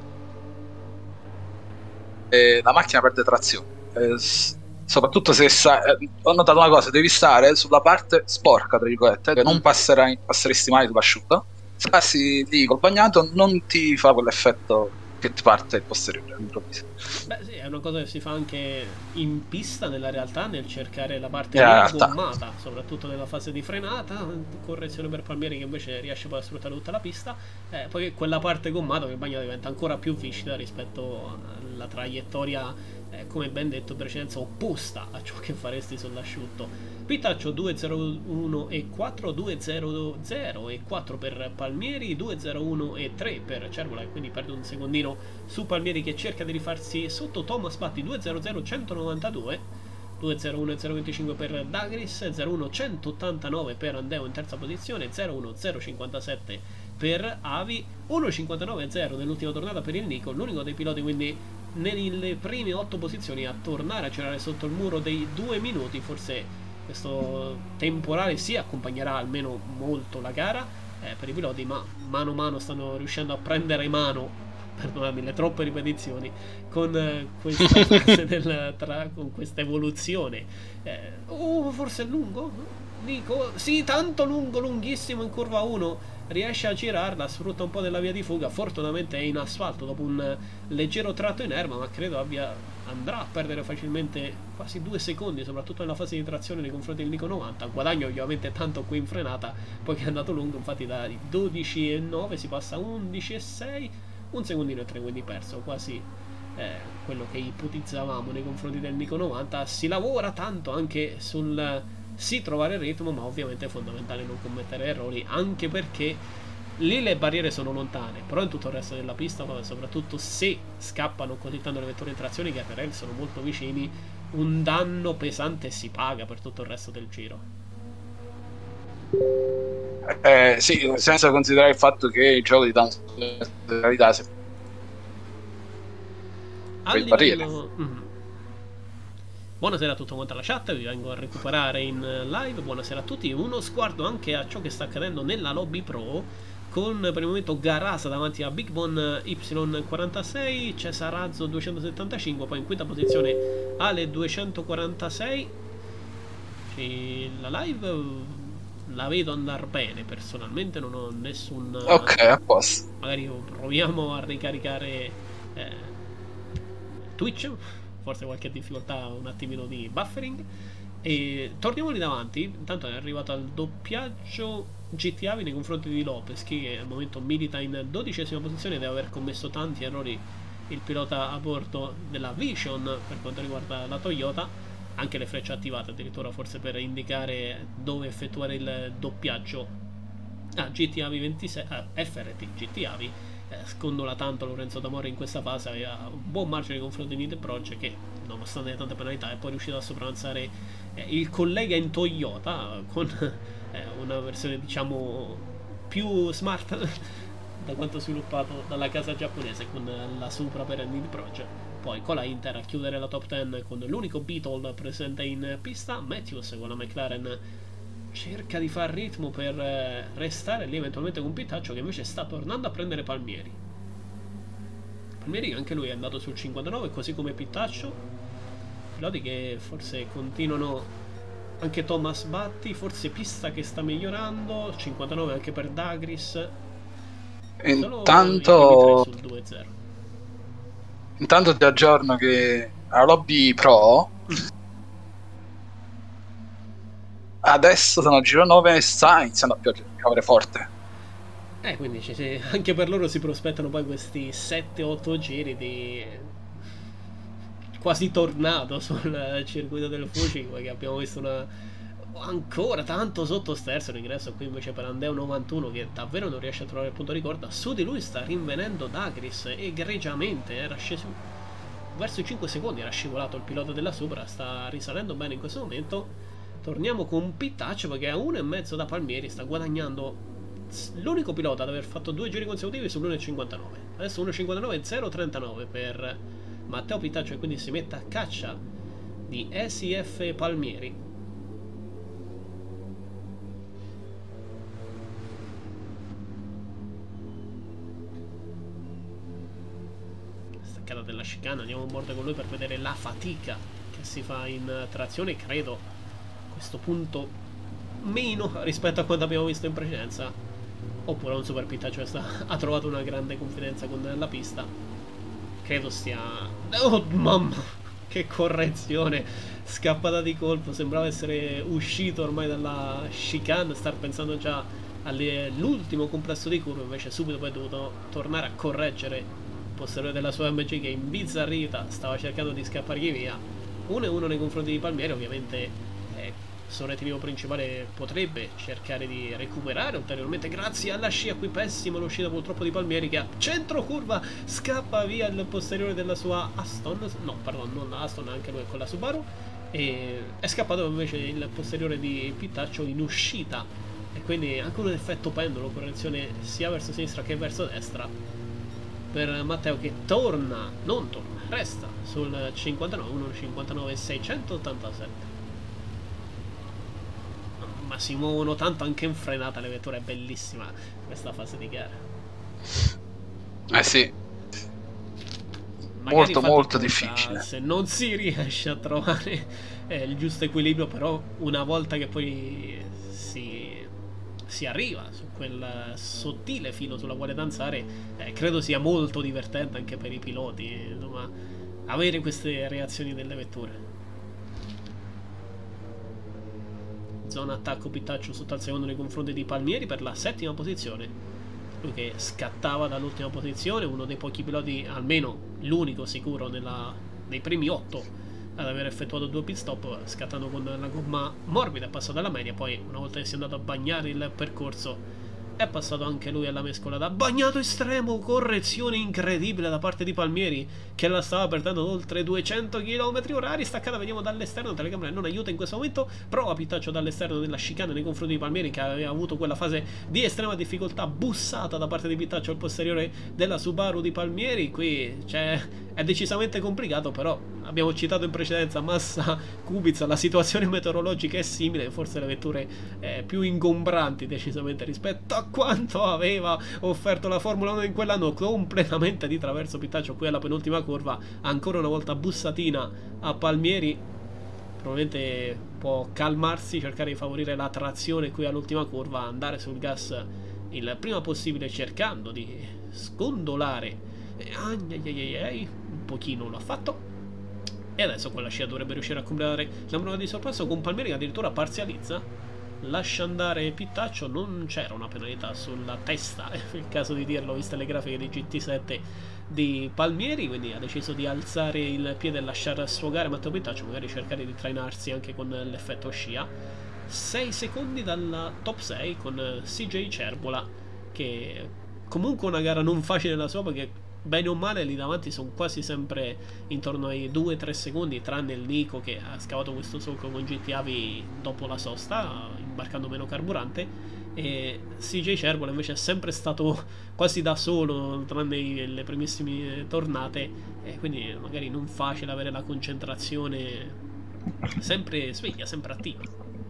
e la macchina perde trazione. Soprattutto se ho notato una cosa: devi stare sulla parte sporca, tra virgolette, che non passeresti mai sull'asciutto. Se passi lì col bagnato non ti fa quell'effetto che ti parte il posteriore all'improvviso. Beh sì, è una cosa che si fa anche in pista nella realtà, nel cercare la parte gommata, soprattutto nella fase di frenata, correzione per Palmieri che invece riesce poi a sfruttare tutta la pista, poi quella parte gommata che il bagno diventa ancora più viscida rispetto alla traiettoria, come ben detto in precedenza, opposta a ciò che faresti sull'asciutto. Pittaccio 2.01 e 4, 2.00 e 4 per Palmieri, 2.01 e 3 per Cervola, e quindi perde un secondino su Palmieri che cerca di rifarsi sotto. Thomas Batti 2.00 192, 2.01 e 0.25 per Dagris, 0.1 189 per Andeo in terza posizione, 0.1 0.57 per Avi, 1.59 0 nell'ultima tornata per il Nico, l'unico dei piloti quindi nelle prime 8 posizioni a tornare a girare sotto il muro dei 2 minuti. Forse questo temporale si accompagnerà almeno molto la gara per i piloti, ma mano a mano stanno riuscendo a prendere mano, perdonami le troppe ripetizioni, con questa fase con questa evoluzione. Forse è lungo? Dico, sì, tanto lungo, lunghissimo in curva 1, riesce a girarla, sfrutta un po' della via di fuga, fortunatamente è in asfalto dopo un leggero tratto in erba, ma credo andrà a perdere facilmente quasi 2 secondi, soprattutto nella fase di trazione nei confronti del Nico 90. Guadagno ovviamente tanto qui in frenata, poiché è andato lungo, infatti da 12,9 si passa a 11,6, un secondino e 3, quindi perso quasi quello che ipotizzavamo nei confronti del Nico 90. Si lavora tanto anche sul trovare il ritmo, ma ovviamente è fondamentale non commettere errori, anche perché lì le barriere sono lontane, però in tutto il resto della pista, soprattutto se scappano così tanto le vetture in trazione, che a Terrell sono molto vicini, un danno pesante si paga per tutto il resto del giro. Sì, senza considerare il fatto che il gioco di tanta realtà Buonasera a tutto quanto alla chat, vi vengo a recuperare in live. Buonasera a tutti, uno sguardo anche a ciò che sta accadendo nella lobby pro, con per il momento Garasa davanti a Big Bon Y46, Cesarazzo 275, poi in quinta posizione Ale 246. La live la vedo andare bene, personalmente non ho nessun... Ok, a posto. Magari proviamo a ricaricare Twitch, forse qualche difficoltà un attimino di buffering. E torniamo lì davanti. Intanto è arrivato al doppiaggio GTAvi nei confronti di Lopez, che al momento milita in 12ª posizione, deve aver commesso tanti errori il pilota a bordo della Vision per quanto riguarda la Toyota. Anche le frecce attivate addirittura, forse per indicare dove effettuare il doppiaggio. GTAvi 26, FRT GTAvi, scondola tanto Lorenzo D'Amore in questa fase, aveva un buon margine nei confronti di Nite Proce, che nonostante le tante penalità è poi riuscito a sopravanzare il collega in Toyota con una versione diciamo più smart da quanto sviluppato dalla casa giapponese, con la Supra per Nite Proce. Poi con la Inter a chiudere la top 10 con l'unico Beetle presente in pista. Matthews con la McLaren cerca di far ritmo per restare lì eventualmente con Pittaccio, che invece sta tornando a prendere Palmieri. Palmieri anche lui è andato sul 59, così come Pittaccio. Piloti che forse continuano, anche Thomas Batti, forse pista che sta migliorando, 59 anche per Dagris. Intanto sul 2-0. Intanto ti aggiorno che la lobby pro adesso sono al giro 9 e sta iniziando a piovere forte. Quindi anche per loro si prospettano poi questi 7-8 giri di quasi tornado sul circuito del Fuji, che abbiamo visto ancora tanto sotto sterzo l'ingresso. Qui invece per Andeo 91, che davvero non riesce a trovare il punto di corda. Su di lui sta rinvenendo Dagris egregiamente, era sceso verso i 5 secondi, era scivolato il pilota della Supra, sta risalendo bene in questo momento. Torniamo con Pittaccio, perché a 1,5 da Palmieri sta guadagnando l'unico pilota ad aver fatto 2 giri consecutivi sull'1,59. Adesso 1,59 e 0,39 per Matteo Pittaccio, e quindi si mette a caccia di SIF Palmieri. Staccata della chicane, andiamo a bordo con lui per vedere la fatica che si fa in trazione. Credo a questo punto meno rispetto a quanto abbiamo visto in precedenza, oppure un super Pittaccio ha trovato una grande confidenza con la pista. Credo stia... Oh mamma, che correzione, scappata di colpo, sembrava essere uscito ormai dalla chicane, star pensando già all'ultimo complesso di curve, invece subito poi è dovuto tornare a correggere il posteriore della sua MG, che imbizzarrita stava cercando di scappargli via. 1-1 nei confronti di Palmieri. Ovviamente Sorrettivo principale potrebbe cercare di recuperare ulteriormente grazie alla scia. Qui pessima l'uscita purtroppo di Palmieri, che a centro curva scappa via il posteriore della sua Aston, no pardon, non la Aston, anche lui con la Subaru, e è scappato invece il posteriore di Pittaccio in uscita, e quindi anche un effetto pendolo, correzione sia verso sinistra che verso destra per Matteo, che resta sul 59, 1,59 687. Ma si muovono tanto anche in frenata le vetture, è bellissima questa fase di gara. Sì, Magari molto difficile se non si riesce a trovare il giusto equilibrio, però una volta che poi si arriva su quel sottile filo sulla quale danzare, credo sia molto divertente anche per i piloti, insomma, avere queste reazioni delle vetture. Zona attacco Pittaccio sotto al secondo nei confronti di Palmieri per la 7ª posizione. Lui che scattava dall'ultima posizione, uno dei pochi piloti, almeno l'unico sicuro nei primi 8 ad aver effettuato 2 pit stop, scattando con la gomma morbida, è passato alla media. Poi una volta che si è andato a bagnare il percorso è passato anche lui alla mescola da bagnato estremo. Correzione incredibile da parte di Palmieri, che la stava perdendo ad oltre 200 km/h. Staccata, vediamo dall'esterno, telecamera non aiuta in questo momento. Prova Pittaccio dall'esterno della chicane nei confronti di Palmieri, che aveva avuto quella fase di estrema difficoltà, bussata da parte di Pittaccio al posteriore della Subaru di Palmieri. Qui è decisamente complicato, però abbiamo citato in precedenza Massa, Kubica, la situazione meteorologica è simile, forse le vetture più ingombranti decisamente rispetto a quanto aveva offerto la Formula 1 in quell'anno. Completamente di traverso Pittaccio qui alla penultima curva, ancora una volta bussatina a Palmieri, probabilmente può calmarsi, cercare di favorire la trazione qui all'ultima curva, andare sul gas il prima possibile cercando di scondolare. Un pochino l'ha fatto. E adesso con la scia dovrebbe riuscire a completare la manovra di sorpasso, con Palmieri che addirittura parzializza, lascia andare Pittaccio. Non c'era una penalità sulla testa, è il caso di dirlo, viste le grafiche di GT7 di Palmieri, quindi ha deciso di alzare il piede e lasciare sfogare Matteo Pittaccio, magari cercare di trainarsi anche con l'effetto scia. 6 secondi dalla top 6 con CJ Cerbola, che comunque una gara non facile la sua, perché bene o male lì davanti sono quasi sempre intorno ai 2-3 secondi, tranne il Nico che ha scavato questo solco con GT Avi dopo la sosta, imbarcando meno carburante, e CJ Cerbola invece è sempre stato quasi da solo tranne le primissime tornate, e quindi magari non facile avere la concentrazione sempre sveglia, sempre attiva.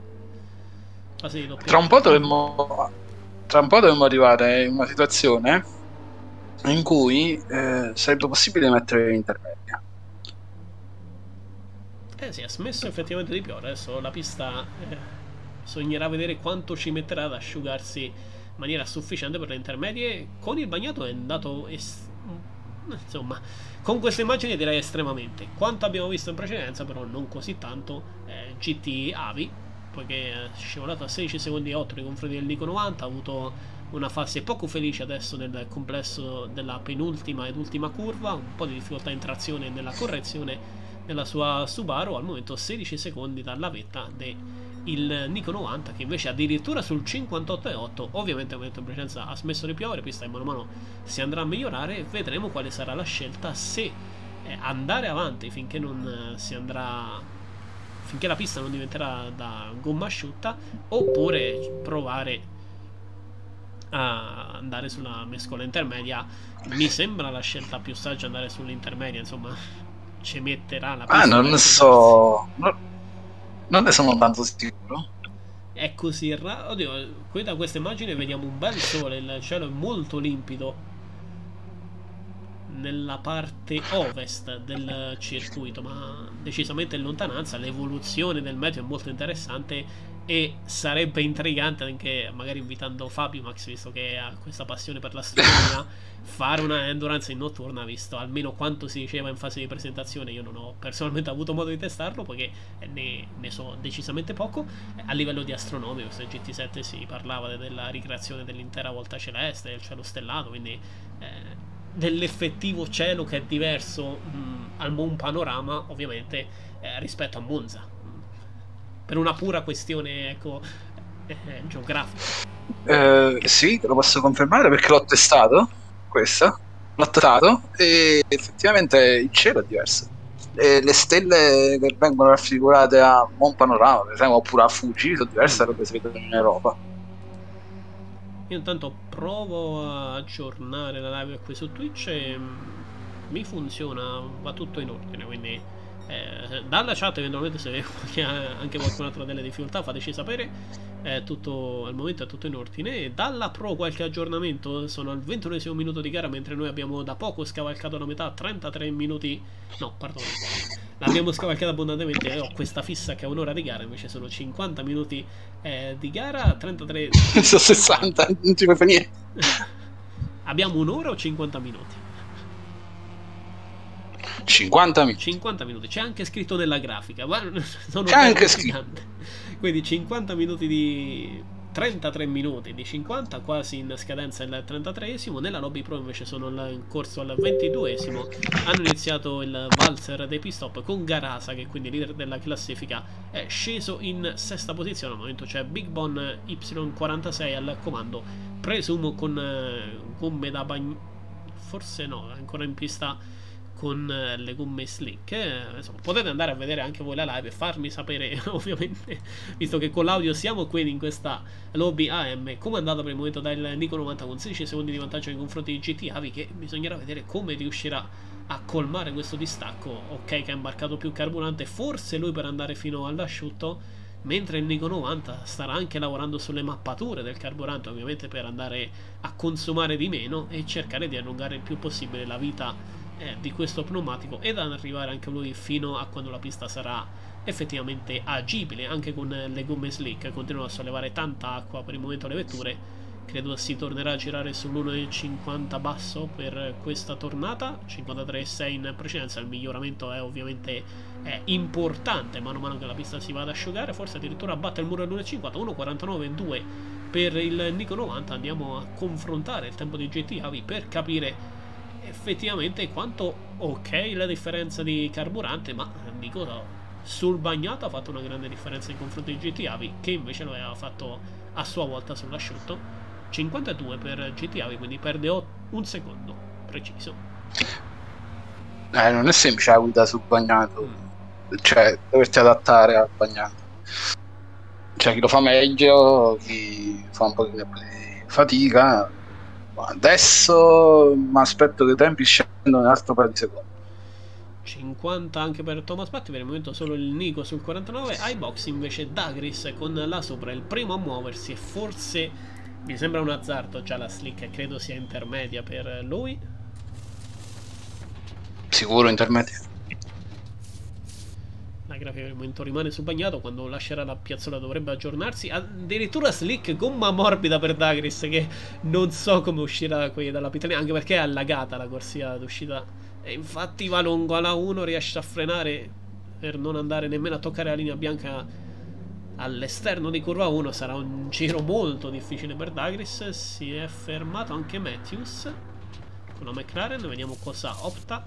Tra un po' dovremmo arrivare in una situazione in cui sarebbe possibile mettere l'intermedia. Sì, ha smesso effettivamente di piovere. Adesso la pista sognerà vedere quanto ci metterà ad asciugarsi in maniera sufficiente per le intermedie. Con il bagnato è andato insomma, con queste immagini direi estremamente. Quanto abbiamo visto in precedenza, però non così tanto. GT Avi, poiché è scivolato a 16 secondi e 8 nei confronti del Nico 90, ha avuto una fase poco felice adesso nel complesso della penultima ed ultima curva, un po' di difficoltà in trazione e nella correzione della sua Subaru. Al momento 16 secondi dalla vetta del Nico 90, che invece addirittura sul 58,8. Ovviamente al momento in precedenza ha smesso di piovere, pista in mano a mano si andrà a migliorare e vedremo quale sarà la scelta, se andare avanti finché non si andrà, finché la pista non diventerà da gomma asciutta, oppure provare a andare sulla mescola intermedia. Mi sembra la scelta più saggia andare sull'intermedia, insomma ci metterà la pista. Non so, non ne sono tanto sicuro. È così oddio, qui da questa immagine vediamo un bel sole, il cielo è molto limpido nella parte ovest del circuito, ma decisamente in lontananza. L'evoluzione del meteo è molto interessante e sarebbe intrigante, anche magari invitando Fabio Max, visto che ha questa passione per l'astronomia, fare una endurance in notturna, visto almeno quanto si diceva in fase di presentazione. Io non ho personalmente avuto modo di testarlo, perché ne so decisamente poco. A livello di astronomia, questo GT7 si parlava della ricreazione dell'intera volta celeste, del cielo stellato, quindi dell'effettivo cielo che è diverso al Mon Panorama, ovviamente, rispetto a Monza, per una pura questione, ecco, geografica. Sì, te lo posso confermare perché l'ho testato, l'ho testato, e effettivamente il cielo è diverso. Le stelle che vengono raffigurate a Mon Panorama, per esempio, oppure a Fuji, sono diverse da quelle che si vedono in Europa. Io intanto provo a aggiornare la live qui su Twitch e mi funziona, va tutto in ordine, quindi dalla chat eventualmente se anche qualcun'altra delle difficoltà fateci sapere. Tutto, al momento è tutto in ordine. E dalla Pro qualche aggiornamento, sono al 21esimo minuto di gara, mentre noi abbiamo da poco scavalcato la metà, 33 minuti, no, perdono, l'abbiamo scavalcata abbondantemente. Ho questa fissa che è un'ora di gara, invece sono 50 minuti di gara, 33 sono 60, non ci puoi fare niente. Abbiamo un'ora o 50 minuti? 50 minuti. 50 minuti, c'è anche scritto nella grafica, sono c'è anche scritto. Quindi 50 minuti di 33 minuti di 50, quasi in scadenza il 33esimo. Nella lobby pro invece sono in corso al 22esimo. Hanno iniziato il valzer dei pit stop con Garasa, che quindi leader della classifica, è sceso in sesta posizione. Al momento c'è Big Bon Y46 al comando, presumo con gomme da forse no, ancora in pista con le gomme slick. Insomma, potete andare a vedere anche voi la live e farmi sapere, ovviamente, visto che con l'audio siamo qui in questa lobby AM, come è andata per il momento dal Nico 90 con 16 secondi di vantaggio nei confronti di GT Avi, che bisognerà vedere come riuscirà a colmare questo distacco. Ok che ha imbarcato più carburante, forse lui per andare fino all'asciutto, mentre il Nico 90 starà anche lavorando sulle mappature del carburante, ovviamente per andare a consumare di meno e cercare di allungare il più possibile la vita di questo pneumatico ed arrivare anche lui fino a quando la pista sarà effettivamente agibile. Anche con le gomme slick continuano a sollevare tanta acqua per il momento le vetture. Credo si tornerà a girare sull'1,50 basso per questa tornata, 53,6 in precedenza. Il miglioramento è ovviamente importante mano a mano che la pista si va ad asciugare, forse addirittura batte il muro all'1,50, 1,49,2 per il Nico 90. Andiamo a confrontare il tempo di GT Avi per capire effettivamente quanto ok la differenza di carburante, ma Nico sul bagnato ha fatto una grande differenza in confronto di GT Avi, che invece lo aveva fatto a sua volta sull'asciutto. 52 per GT Avi, quindi perde un secondo preciso. Non è semplice la guida sul bagnato, cioè doverti adattare al bagnato. Cioè chi lo fa meglio, chi fa un po' di fatica. Adesso mi aspetto che i tempi scendano un altro paio di secondi. 50 anche per Thomas Batti, per il momento solo il Nico sul 49. iBox invece Dagris con la sopra il primo a muoversi, e forse mi sembra un azzardo già la slick, credo sia intermedia per lui. Sicuro intermedia. La grafica per il momento rimane sul bagnato, quando lascerà la piazzola dovrebbe aggiornarsi. Addirittura slick, gomma morbida per Dagris, che non so come uscirà qui dalla pit lane, anche perché è allagata la corsia d'uscita. E infatti va lungo alla 1, riesce a frenare per non andare nemmeno a toccare la linea bianca all'esterno di curva 1. Sarà un giro molto difficile per Dagris. Si è fermato anche Matthews con la McLaren, vediamo cosa opta.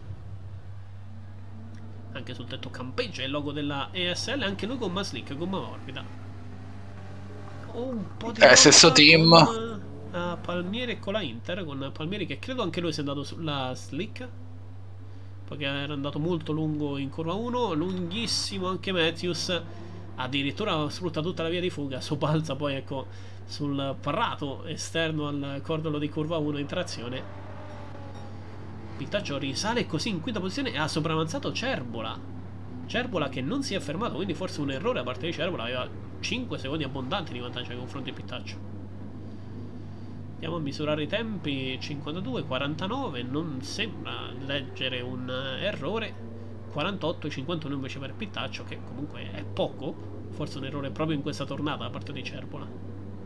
Anche sul tetto campeggia il logo della ESL, anche lui gomma slick, gomma morbida. Un po' di stesso team con Palmieri e con la Inter, con Palmieri che credo anche lui sia andato sulla slick, perché era andato molto lungo in curva 1, lunghissimo anche Matthews, addirittura sfrutta tutta la via di fuga, sobbalza poi ecco sul prato esterno al cordolo di curva 1 in trazione. Pittaccio risale così in quinta posizione e ha sopravanzato Cerbola che non si è fermato, quindi forse un errore da parte di Cerbola. Aveva 5 secondi abbondanti di vantaggio nei confronti di Pittaccio. Andiamo a misurare i tempi. 52-49, non sembra leggere un errore. 48-51 invece per Pittaccio, che comunque è poco, forse un errore proprio in questa tornata da parte di Cerbola.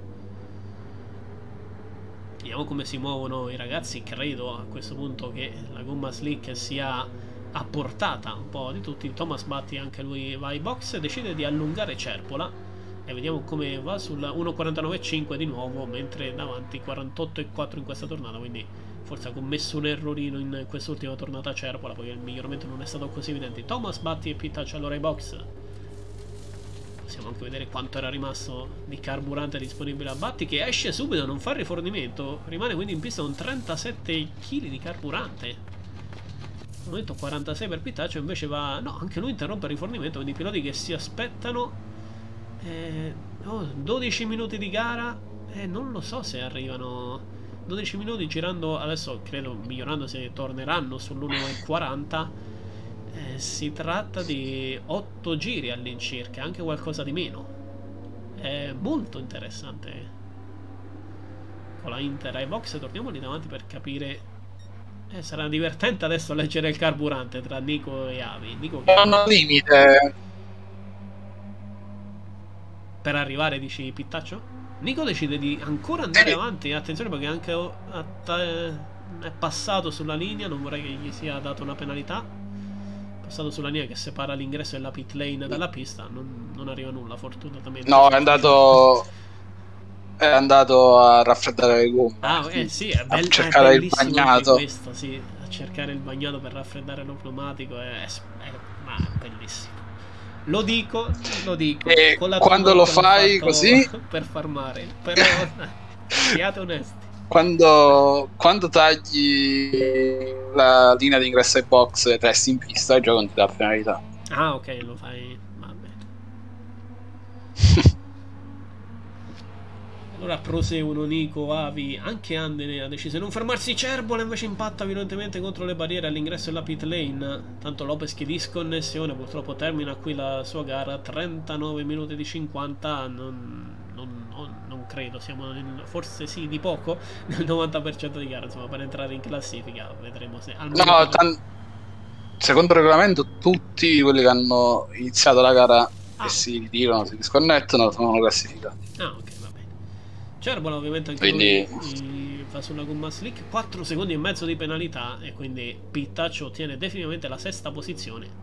Vediamo come si muovono i ragazzi. Credo a questo punto che la gomma slick sia a portata un po' di tutti. Thomas Batti anche lui va ai box e decide di allungare Cerbola, e vediamo come va sul 1.49.5 di nuovo, mentre davanti 48.4 in questa tornata, quindi forse ha commesso un errorino in quest'ultima tornata Cerbola, perché il miglioramento non è stato così evidente. Thomas Batti e Pittaccio allora ai box. Possiamo anche vedere quanto era rimasto di carburante disponibile a Batti, che esce subito, non fa rifornimento, rimane quindi in pista con 37 kg di carburante. Al momento 46 per Pittaccio, invece va... no, anche lui interrompe il rifornimento, quindi i piloti che si aspettano 12 minuti di gara, non lo so se arrivano 12 minuti girando, adesso credo migliorando se torneranno sull'1.40. Si tratta di 8 giri all'incirca, anche qualcosa di meno. È molto interessante. Con la Inter ai box, torniamo lì davanti per capire. Sarà divertente adesso leggere il carburante tra Nico e Avi. Nico che... non ho limite per arrivare, dici Pittaccio? Nico decide di ancora andare avanti. Attenzione, perché anche è passato sulla linea, non vorrei che gli sia data una penalità. Passato sulla linea che separa l'ingresso della pit lane dalla pista, non arriva nulla fortunatamente. No, è andato a raffreddare le gomme. Sì, è a cercare il bagnato. Questo, sì, a cercare il bagnato per raffreddare lo pneumatico è bellissimo. Lo dico e con la quando lo fai così per far male, però siate onesti. Quando tagli la linea di ingresso ai box e resti in pista, il gioco non ti dà penalità. Ah, ok, lo fai. Va bene. Allora proseguono Nico, Avi, anche Andene ha deciso di non fermarsi. Cerbola invece impatta violentemente contro le barriere all'ingresso della pit lane. Tanto Lopez che disconnessione, purtroppo termina qui la sua gara. 39 minuti di 50, non credo, siamo forse sì di poco nel 90% di gara, insomma, per entrare in classifica. Vedremo se almeno secondo il regolamento tutti quelli che hanno iniziato la gara e Ah, si ritirano, si disconnettono, sono classificati. ah, ok, va bene. Cerbola ovviamente anche Quindi lui va sulla gomma slick, 4 secondi e mezzo di penalità e quindi Pittaccio ottiene definitivamente la sesta posizione.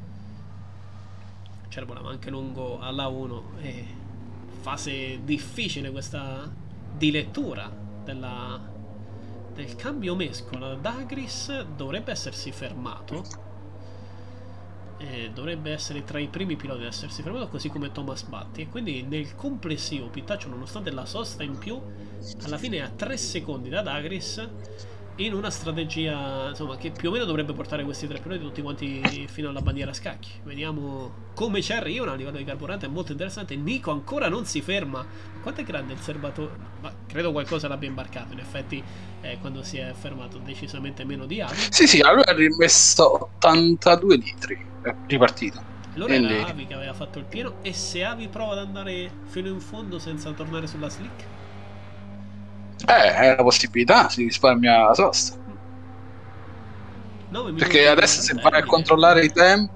Cerbola va anche lungo alla 1 e fase difficile questa di lettura del cambio mescola. Dagris dovrebbe essersi fermato. Dovrebbe essere tra i primi piloti ad essersi fermato, così come Thomas Batti. E quindi nel complessivo Pittaccio, nonostante la sosta in più, alla fine ha 3 secondi da Dagris in una strategia insomma che più o meno dovrebbe portare questi 3 piloti tutti quanti fino alla bandiera a scacchi. Vediamo come ci arrivano a livello di carburante, è molto interessante. Nico ancora non si ferma. Quanto è grande il serbatore? Ma credo qualcosa l'abbia imbarcato, in effetti quando si è fermato decisamente meno di Avi. sì, a lui ha rimesso 82 litri, è ripartito. Allora Quindi era Avi che aveva fatto il pieno. E se Avi prova ad andare fino in fondo senza tornare sulla slick? è una possibilità, si risparmia la sosta. 9 minuti Perché adesso se vai a controllare i tempi,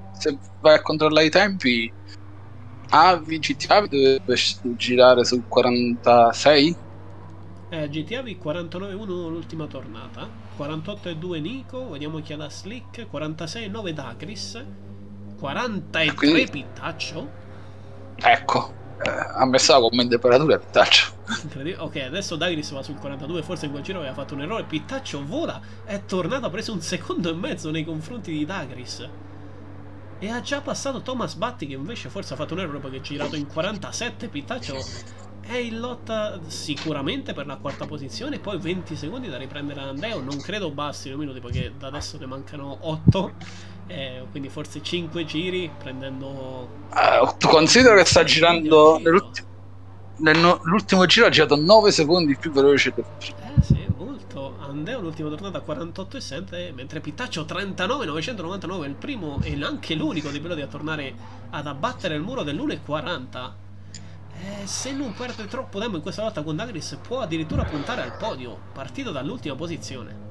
GT Avi dovrebbe girare sul 46. GT 49-1 l'ultima tornata, 48-2 Nico, vediamo chi ha la slick, 46-9 Dagris, 43 Quindi, Pittaccio. ecco, ha messo la gomma in temperatura Pittaccio. Incredibile. Ok, adesso Dagris va sul 42, forse in quel giro aveva fatto un errore. Pittaccio vola, è tornato, ha preso 1,5 secondi nei confronti di Dagris. E ha già passato Thomas Batti, che invece forse ha fatto un errore perché è girato in 47. Pittaccio è in lotta sicuramente per la quarta posizione. Poi 20 secondi da riprendere a Andeo. Non credo bastino minuti perché da adesso ne mancano 8. Quindi forse 5 giri prendendo. Tu considera che sta girando nell'ultimo giro ha girato 9 secondi più veloce del primo. Sì, molto. Andeo l'ultima tornata a 48,7, mentre Pittaccio 39,999 è il primo e anche l'unico dei piloti a tornare ad abbattere il muro dell'1,40. Se non perde troppo tempo in questa lotta con Dagris può addirittura puntare al podio, partito dall'ultima posizione.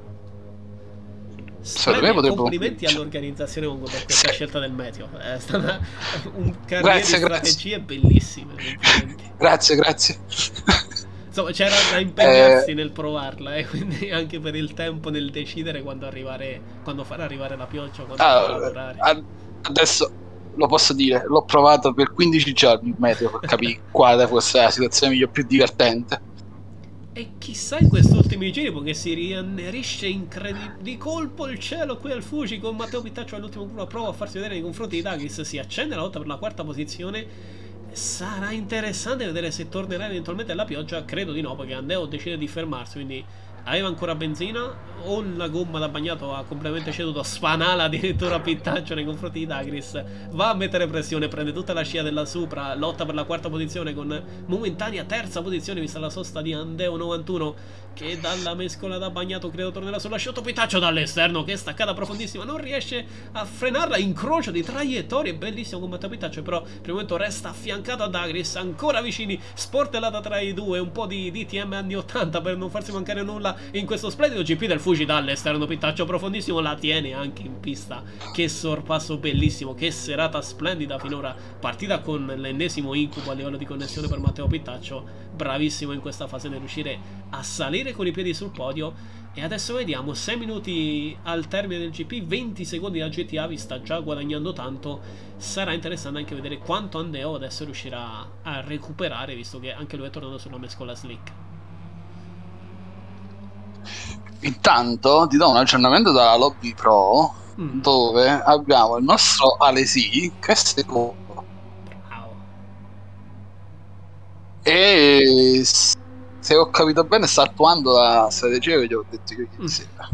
Complimenti all'organizzazione Ongo per questa scelta del meteo. È stata un carriera di strategie bellissime. Grazie. Insomma, c'era da impegnarsi nel provarla, quindi anche per il tempo nel decidere quando far arrivare la pioggia, adesso lo posso dire, l'ho provato per 15 giorni il meteo per capire quale fosse la situazione migliore, più divertente. E chissà in questi ultimi giri, perché si riannerisce di colpo il cielo qui al Fuji con Matteo Pittaccio all'ultimo curva, prova a farsi vedere nei confronti di Dagris, si accende la lotta per la quarta posizione. Sarà interessante vedere se tornerà eventualmente la pioggia. Credo di no, perché Andeo decide di fermarsi, quindi aveva ancora benzina o la gomma da bagnato ha completamente ceduto, spanala addirittura Pittaccio nei confronti di Dagris, va a mettere pressione, prende tutta la scia della Supra, lotta per la quarta posizione con momentanea terza posizione vista la sosta di Andeo 91 che dalla mescola da bagnato credo tornerà sull'asciutto. Pittaccio dall'esterno, che staccata profondissima, non riesce a frenarla, incrocio di traiettorie, bellissimo con Matteo Pittaccio, però per il momento resta affiancato a Dagris, ancora vicini, sportellata tra i due, un po' di DTM anni 80 per non farsi mancare nulla in questo splendido GP del Fuji. Dall'esterno Pittaccio profondissimo, la tiene anche in pista, che sorpasso bellissimo, che serata splendida finora, partita con l'ennesimo incubo a livello di connessione per Matteo Pittaccio, bravissimo in questa fase nel riuscire a salire con i piedi sul podio. E adesso vediamo, 6 minuti al termine del GP, 20 secondi da GT Avi, sta già guadagnando tanto. Sarà interessante anche vedere quanto Andeo adesso riuscirà a recuperare, visto che anche lui è tornato sulla mescola slick. Intanto ti do un aggiornamento dalla Lobby Pro, dove abbiamo il nostro Alesi che è secondo. Bravo. E se ho capito bene sta attuando la strategia che gli ho detto io ieri sera.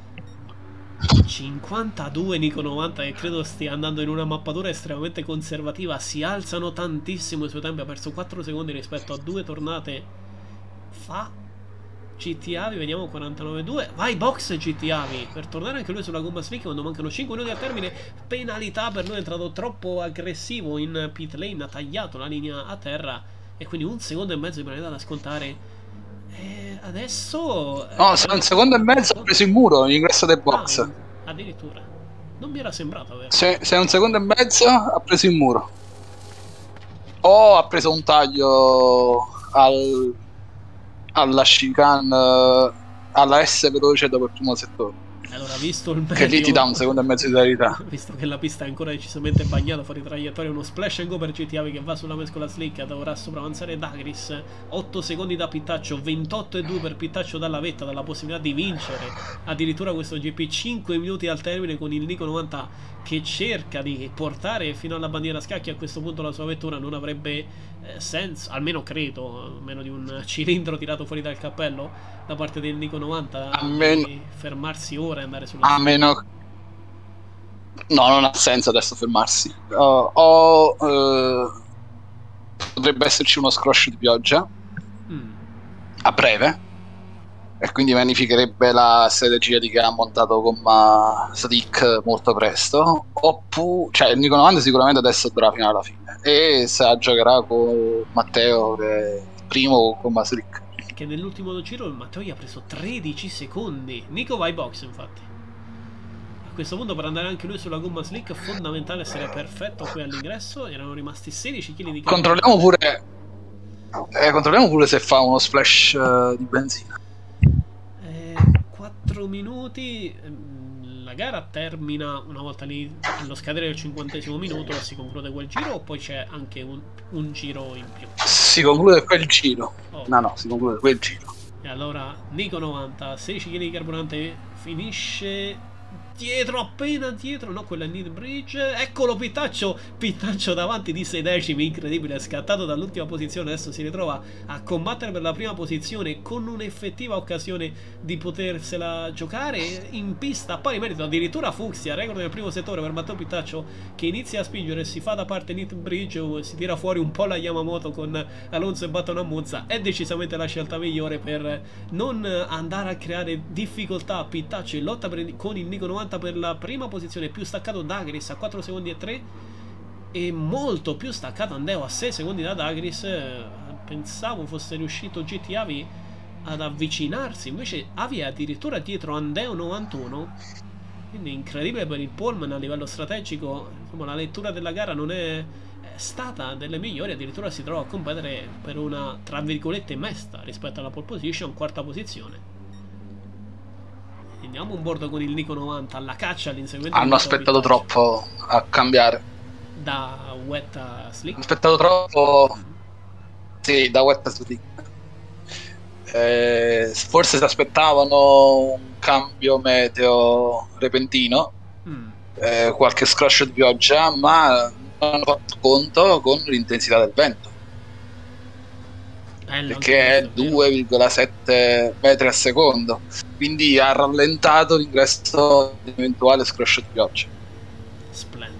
52 Nico 90, che credo stia andando in una mappatura estremamente conservativa. Si alzano tantissimo i suoi tempi, ha perso 4 secondi rispetto a 2 tornate fa. GT Avi, vediamo 49,2. Vai box GT Avi per tornare anche lui sulla gomma slick quando mancano 5 minuti al termine. Penalità per lui, è entrato troppo aggressivo in pit lane, ha tagliato la linea a terra e quindi 1,5 secondi di penalità da scontare. Adesso no, 1,5 secondi ha preso il muro, l'ingresso del box. Addirittura Non mi era sembrato, vero? Se è un secondo e mezzo, ha preso il muro. O ha preso un taglio alla chicane, alla S veloce dopo il primo settore. Allora, visto il medio, che lì ti dà un secondo e mezzo di verità. Visto che la pista è ancora decisamente bagnata fuori traiettoria, uno splash and go per GTAV che va sulla mescola slick, dovrà sopravanzare Dagris. 8 secondi da Pittaccio, 28,2 per Pittaccio dalla vetta, dalla possibilità di vincere addirittura questo GP. 5 minuti al termine con il Nico 90 che cerca di portare fino alla bandiera a scacchi. A questo punto la sua vettura non avrebbe senso, almeno credo, meno di un cilindro tirato fuori dal cappello da parte del Nico 90 di fermarsi ora e andare sulla meno. No, non ha senso adesso fermarsi. Potrebbe esserci uno scroscio di pioggia a breve, e quindi vanificherebbe la strategia di che ha montato gomma slick molto presto. Oppure, cioè, il Nico 90 sicuramente adesso andrà fino alla fine, e se la giocherà con Matteo che è il primo con gomma slick, che nell'ultimo giro il Matteo gli ha preso 13 secondi. Nico va ai box, infatti. A questo punto, per andare anche lui sulla gomma slick, è fondamentale essere perfetto qui all'ingresso. Erano rimasti 16 kg di carica. Controlliamo pure se fa uno splash di benzina. 4 minuti. La gara termina una volta lì allo scadere del 50° minuto. Si conclude quel giro o poi c'è anche un giro in più? Si conclude quel giro. No, si conclude quel giro. E allora Nico 90, 16 kg di carburante, finisce dietro, appena dietro. No, quella è Need Bridge. Eccolo Pittaccio davanti di 6 decimi, incredibile, è scattato dall'ultima posizione. Adesso si ritrova a combattere per la prima posizione con un'effettiva occasione di potersela giocare in pista a pari merito. Addirittura Fucsia, record nel primo settore per Matteo Pittaccio, che inizia a spingere, si fa da parte Need Bridge, si tira fuori un po' la Yamamoto con Alonso e Baton a Monza. È decisamente la scelta migliore per non andare a creare difficoltà a Pittaccio in lotta con il Nico 90 per la prima posizione. Più staccato Dagris a 4 secondi e 3, e molto più staccato Andeo a 6 secondi da Dagris. Pensavo fosse riuscito GT-Avi ad avvicinarsi, invece Avi è addirittura dietro Andeo 91, quindi incredibile per il Pullman a livello strategico. Insomma, la lettura della gara non è stata delle migliori, addirittura si trova a competere per una, tra virgolette, mesta rispetto alla pole position, quarta posizione. Andiamo un bordo con il Nico 90 alla caccia all'inseguimento. Hanno aspettato troppo a cambiare da wet a slick. Hanno aspettato troppo, sì, da wet a slick. Forse si aspettavano un cambio meteo repentino, qualche scroscio di pioggia, ma non hanno fatto conto con l'intensità del vento, perché è 2,7 metri al secondo, quindi ha rallentato l'ingresso di eventuale scroscio di pioggia. Splendido.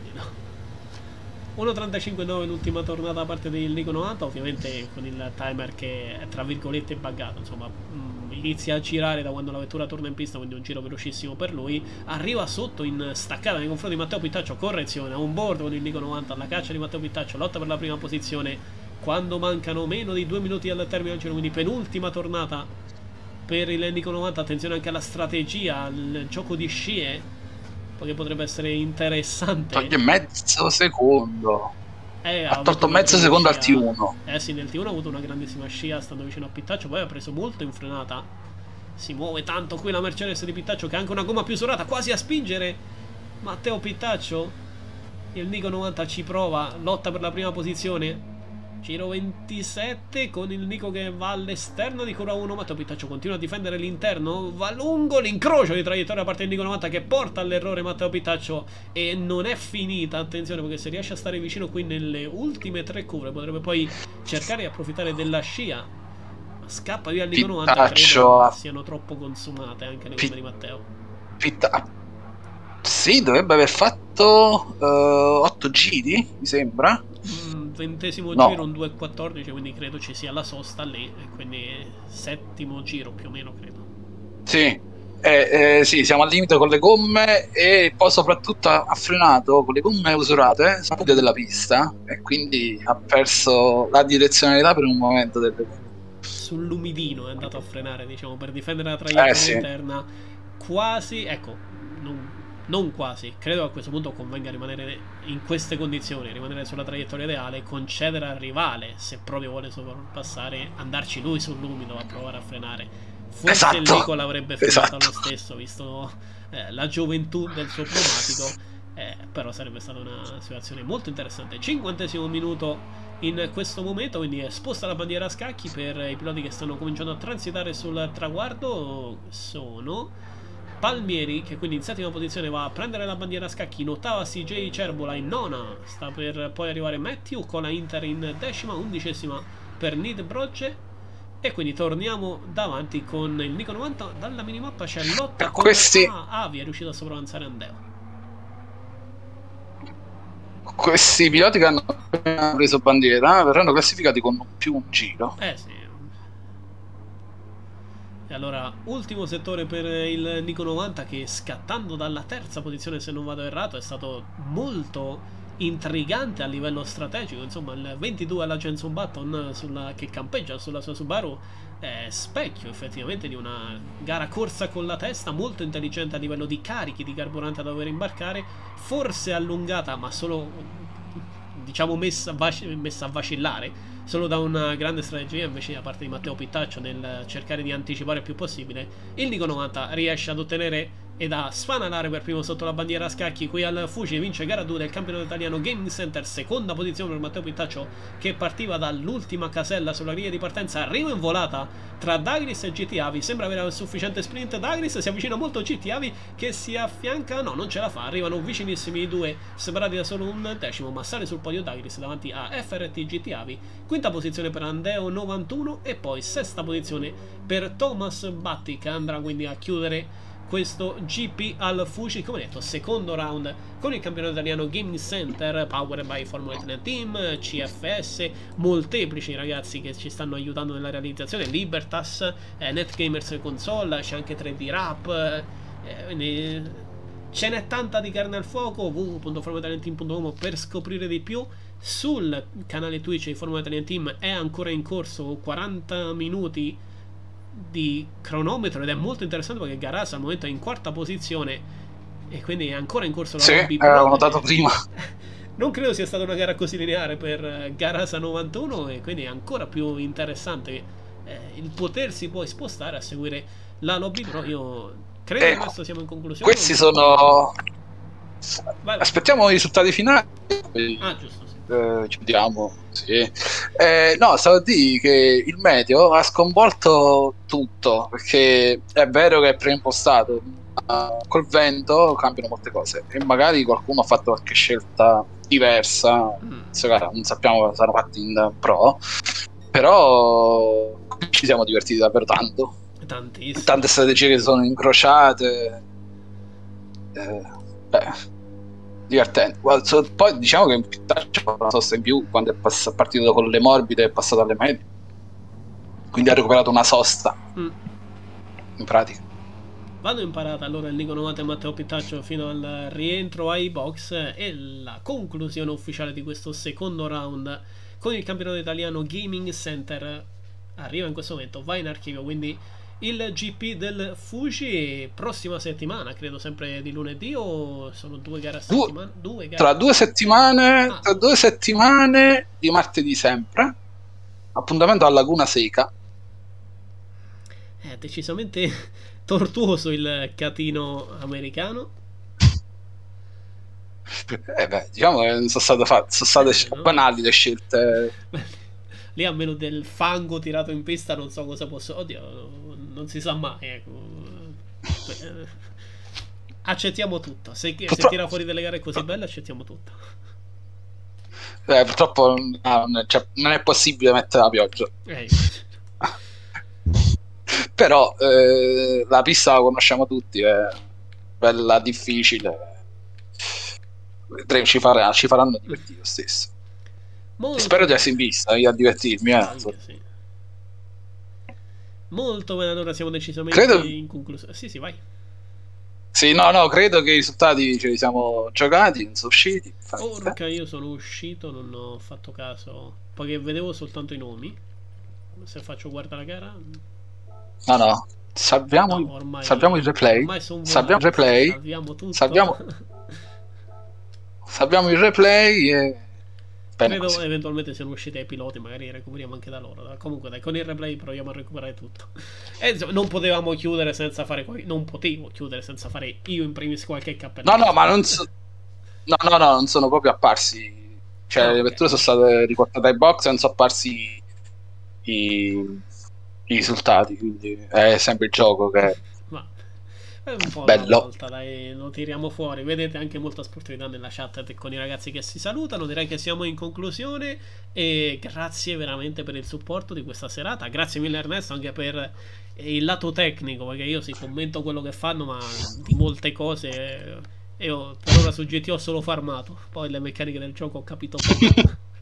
1.35.9 l'ultima tornata da parte del Nico 90, ovviamente con il timer che è tra virgolette buggato, insomma inizia a girare da quando la vettura torna in pista, quindi un giro velocissimo per lui. Arriva sotto in staccata nei confronti di Matteo Pittaccio, correzione, a un bordo con il Nico 90 alla caccia di Matteo Pittaccio, lotta per la prima posizione quando mancano meno di 2 minuti al termine del giro, quindi penultima tornata per il Nico 90. Attenzione anche alla strategia, al gioco di scie, perché potrebbe essere interessante. Toglie mezzo secondo, ha tolto mezzo secondo al T1. Sì, nel T1 ha avuto una grandissima scia stando vicino a Pittaccio, poi ha preso molto in frenata. Si muove tanto qui la Mercedes di Pittaccio, che ha anche una gomma più usurata, quasi a spingere Matteo Pittaccio. Il Nico 90 ci prova, lotta per la prima posizione. Giro 27 con il Nico che va all'esterno di curva 1. Matteo Pittaccio continua a difendere l'interno, va lungo l'incrocio di traiettoria da parte del Nico 90 che porta all'errore Matteo Pittaccio, e non è finita, attenzione, perché se riesce a stare vicino qui nelle ultime 3 curve potrebbe poi cercare di approfittare della scia. Ma scappa via il Nico 90, credo siano troppo consumate anche le gomme di Matteo. Sì, dovrebbe aver fatto 8 giri, mi sembra. 20° giro, un 2.14, quindi credo ci sia la sosta lì, e quindi 7° giro più o meno, credo. Sì, sì, siamo al limite con le gomme, e poi soprattutto ha frenato con le gomme usurate sulla punta della pista, e quindi ha perso la direzionalità per un momento sull'umidino è andato a frenare, diciamo, per difendere la traiettoria interna. Quasi, ecco, Non quasi, credo a questo punto convenga rimanere in queste condizioni, rimanere sulla traiettoria ideale, concedere al rivale, se proprio vuole sorpassare, andarci lui sull'umido a provare a frenare. Forse il Nico l'avrebbe frenato lo stesso, visto la gioventù del suo pneumatico, però sarebbe stata una situazione molto interessante. 50° minuto in questo momento, quindi sposta la bandiera a scacchi per i piloti che stanno cominciando a transitare sul traguardo. Sono Palmieri, che quindi in settima posizione va a prendere la bandiera a scacchi, in ottava CJ Cerbola, in nona sta per poi arrivare Matthew con la Inter in decima, 11ª per Nid Broge, e quindi torniamo davanti con il Nico 90. Dalla minimappa c'è lotta con Avi, è riuscito a sopravanzare Andeo. Questi piloti che hanno preso bandiera verranno classificati con più un giro. Sì. E allora, ultimo settore per il Nico 90, che scattando dalla terza posizione, se non vado errato, è stato molto intrigante a livello strategico. Insomma, il 22 alla Jenson Button che campeggia sulla sua Subaru è specchio effettivamente di una gara corsa con la testa, molto intelligente a livello di carichi di carburante da dover imbarcare, forse allungata ma solo, diciamo, messa a vacillare solo da una grande strategia invece da parte di Matteo Pittaccio nel cercare di anticipare il più possibile. Il Nico 90 riesce ad ottenere ed a sfanalare per primo sotto la bandiera a scacchi qui al Fuji, vince gara 2 del campionato italiano Gaming Center, seconda posizione per Matteo Pittaccio, che partiva dall'ultima casella sulla griglia di partenza, arriva in volata tra Dagris e GT Avi, sembra avere sufficiente sprint. Dagris si avvicina molto a GT Avi, che si affianca, no, non ce la fa, arrivano vicinissimi i due, separati da solo un decimo, ma sale sul podio Dagris davanti a FRT GT Avi. Quinta posizione per Andeo 91 e poi sesta posizione per Thomas Batti, che andrà quindi a chiudere questo GP al Fuji, come detto, secondo round con il campionato italiano Gaming Center, powered by Formula Italia Team, CFS, molteplici ragazzi che ci stanno aiutando nella realizzazione, Libertas, Netgamers Console, c'è anche 3D Rap, quindi ce n'è tanta di carne al fuoco. www.formulaitalianteam.com per scoprire di più. Sul canale Twitch di Formula Italian Team è ancora in corso 40 minuti di cronometro ed è molto interessante perché Garasa al momento è in quarta posizione e quindi è ancora in corso la lobby. Sì, l'ho notato prima. Non credo sia stata una gara così lineare per Garasa 91 e quindi è ancora più interessante il potersi poi spostare a seguire la lobby pro. Io credo che questo siamo in conclusione. Questi sono... Vai. Aspettiamo i risultati finali. Ah, giusto. Ci vediamo, sì. No, stavo a dire che il meteo ha sconvolto tutto, perché è vero che è preimpostato, ma col vento cambiano molte cose e magari qualcuno ha fatto qualche scelta diversa. Non sappiamo cosa saranno fatti in pro, però ci siamo divertiti davvero tanto. Tantissimo. Tante strategie che sono incrociate, divertente. Poi diciamo che c'è una sosta in più quando è partito con le morbide e è passato alle medie, quindi ha recuperato una sosta in pratica. Vanno imparata allora il Nico 90 e Matteo Pittaccio fino al rientro ai box e la conclusione ufficiale di questo secondo round con il campionato italiano Gaming Center arriva in questo momento, va in archivio quindi il GP del Fuji. Prossima settimana, credo sempre di lunedì, o sono 2 gare a settimana? Tra 2 settimane, tra 2 settimane di martedì sempre, appuntamento a Laguna Seca. È decisamente tortuoso il catino americano. Diciamo che sono state banali le scelte. Lì a meno del fango tirato in pista non so cosa posso... Oddio, non si sa mai, ecco. Accettiamo tutto. Se tira fuori delle gare così belle, accettiamo tutto. Purtroppo non è possibile mettere la pioggia. Però la pista la conosciamo tutti, è bella difficile. Vedremo, ci faranno divertire lo stesso. Spero di essere in vista, io a divertirmi. Sì. Molto bene, allora siamo decisamente in conclusione. Sì, vai. Sì, no, credo che i risultati ce li siamo giocati, non sono usciti. Porca, io sono uscito, non ho fatto caso, perché vedevo soltanto i nomi. Se faccio guarda la gara... No, Salviamo, No, salviamo il replay. ormai sono Salviamo il volati, replay. salviamo tutto. Salviamo, salviamo il replay e bene Credo così. eventualmente siano usciti ai piloti, magari recuperiamo anche da loro. Comunque, dai, con il replay proviamo a recuperare tutto. E insomma, non potevamo chiudere senza fare. Non potevo chiudere senza fare io in primis qualche No, cappello. no, ma non no, no, no, non sono proprio apparsi. Cioè, Ah, le ok. vetture sono state riportate ai box e non sono apparsi i, i risultati. Quindi è sempre il gioco che è Ma è un po' alla bello. volta, dai, lo tiriamo fuori. Vedete anche molta sportività nella chat con i ragazzi che si salutano. Direi che siamo in conclusione. E grazie veramente per il supporto di questa serata. Grazie mille, Ernesto, anche per il lato tecnico. Perché io sì, commento quello che fanno, ma di molte cose. Io per ora su GT ho solo farmato. Poi le meccaniche del gioco ho capito poco.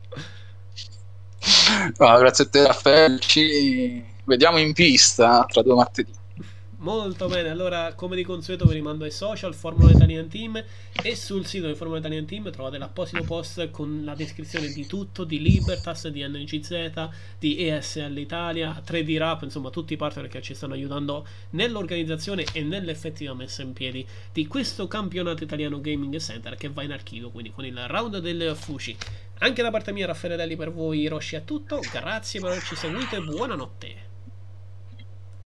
No, grazie a te, Raffaele. Ci vediamo in pista tra 2 martedì. Molto bene, allora come di consueto vi rimando ai social Formula Italian Team e sul sito di Formula Italian Team trovate l'apposito post con la descrizione di tutto, di Libertas, di NGZ, di ESL Italia, 3D Rap, insomma tutti i partner che ci stanno aiutando nell'organizzazione e nell'effettiva messa in piedi di questo campionato italiano Gaming Center che va in archivio, quindi con il round del Fuci. Anche da parte mia Raffaele Delli per voi Hiroshi è tutto, grazie per averci seguito e buonanotte.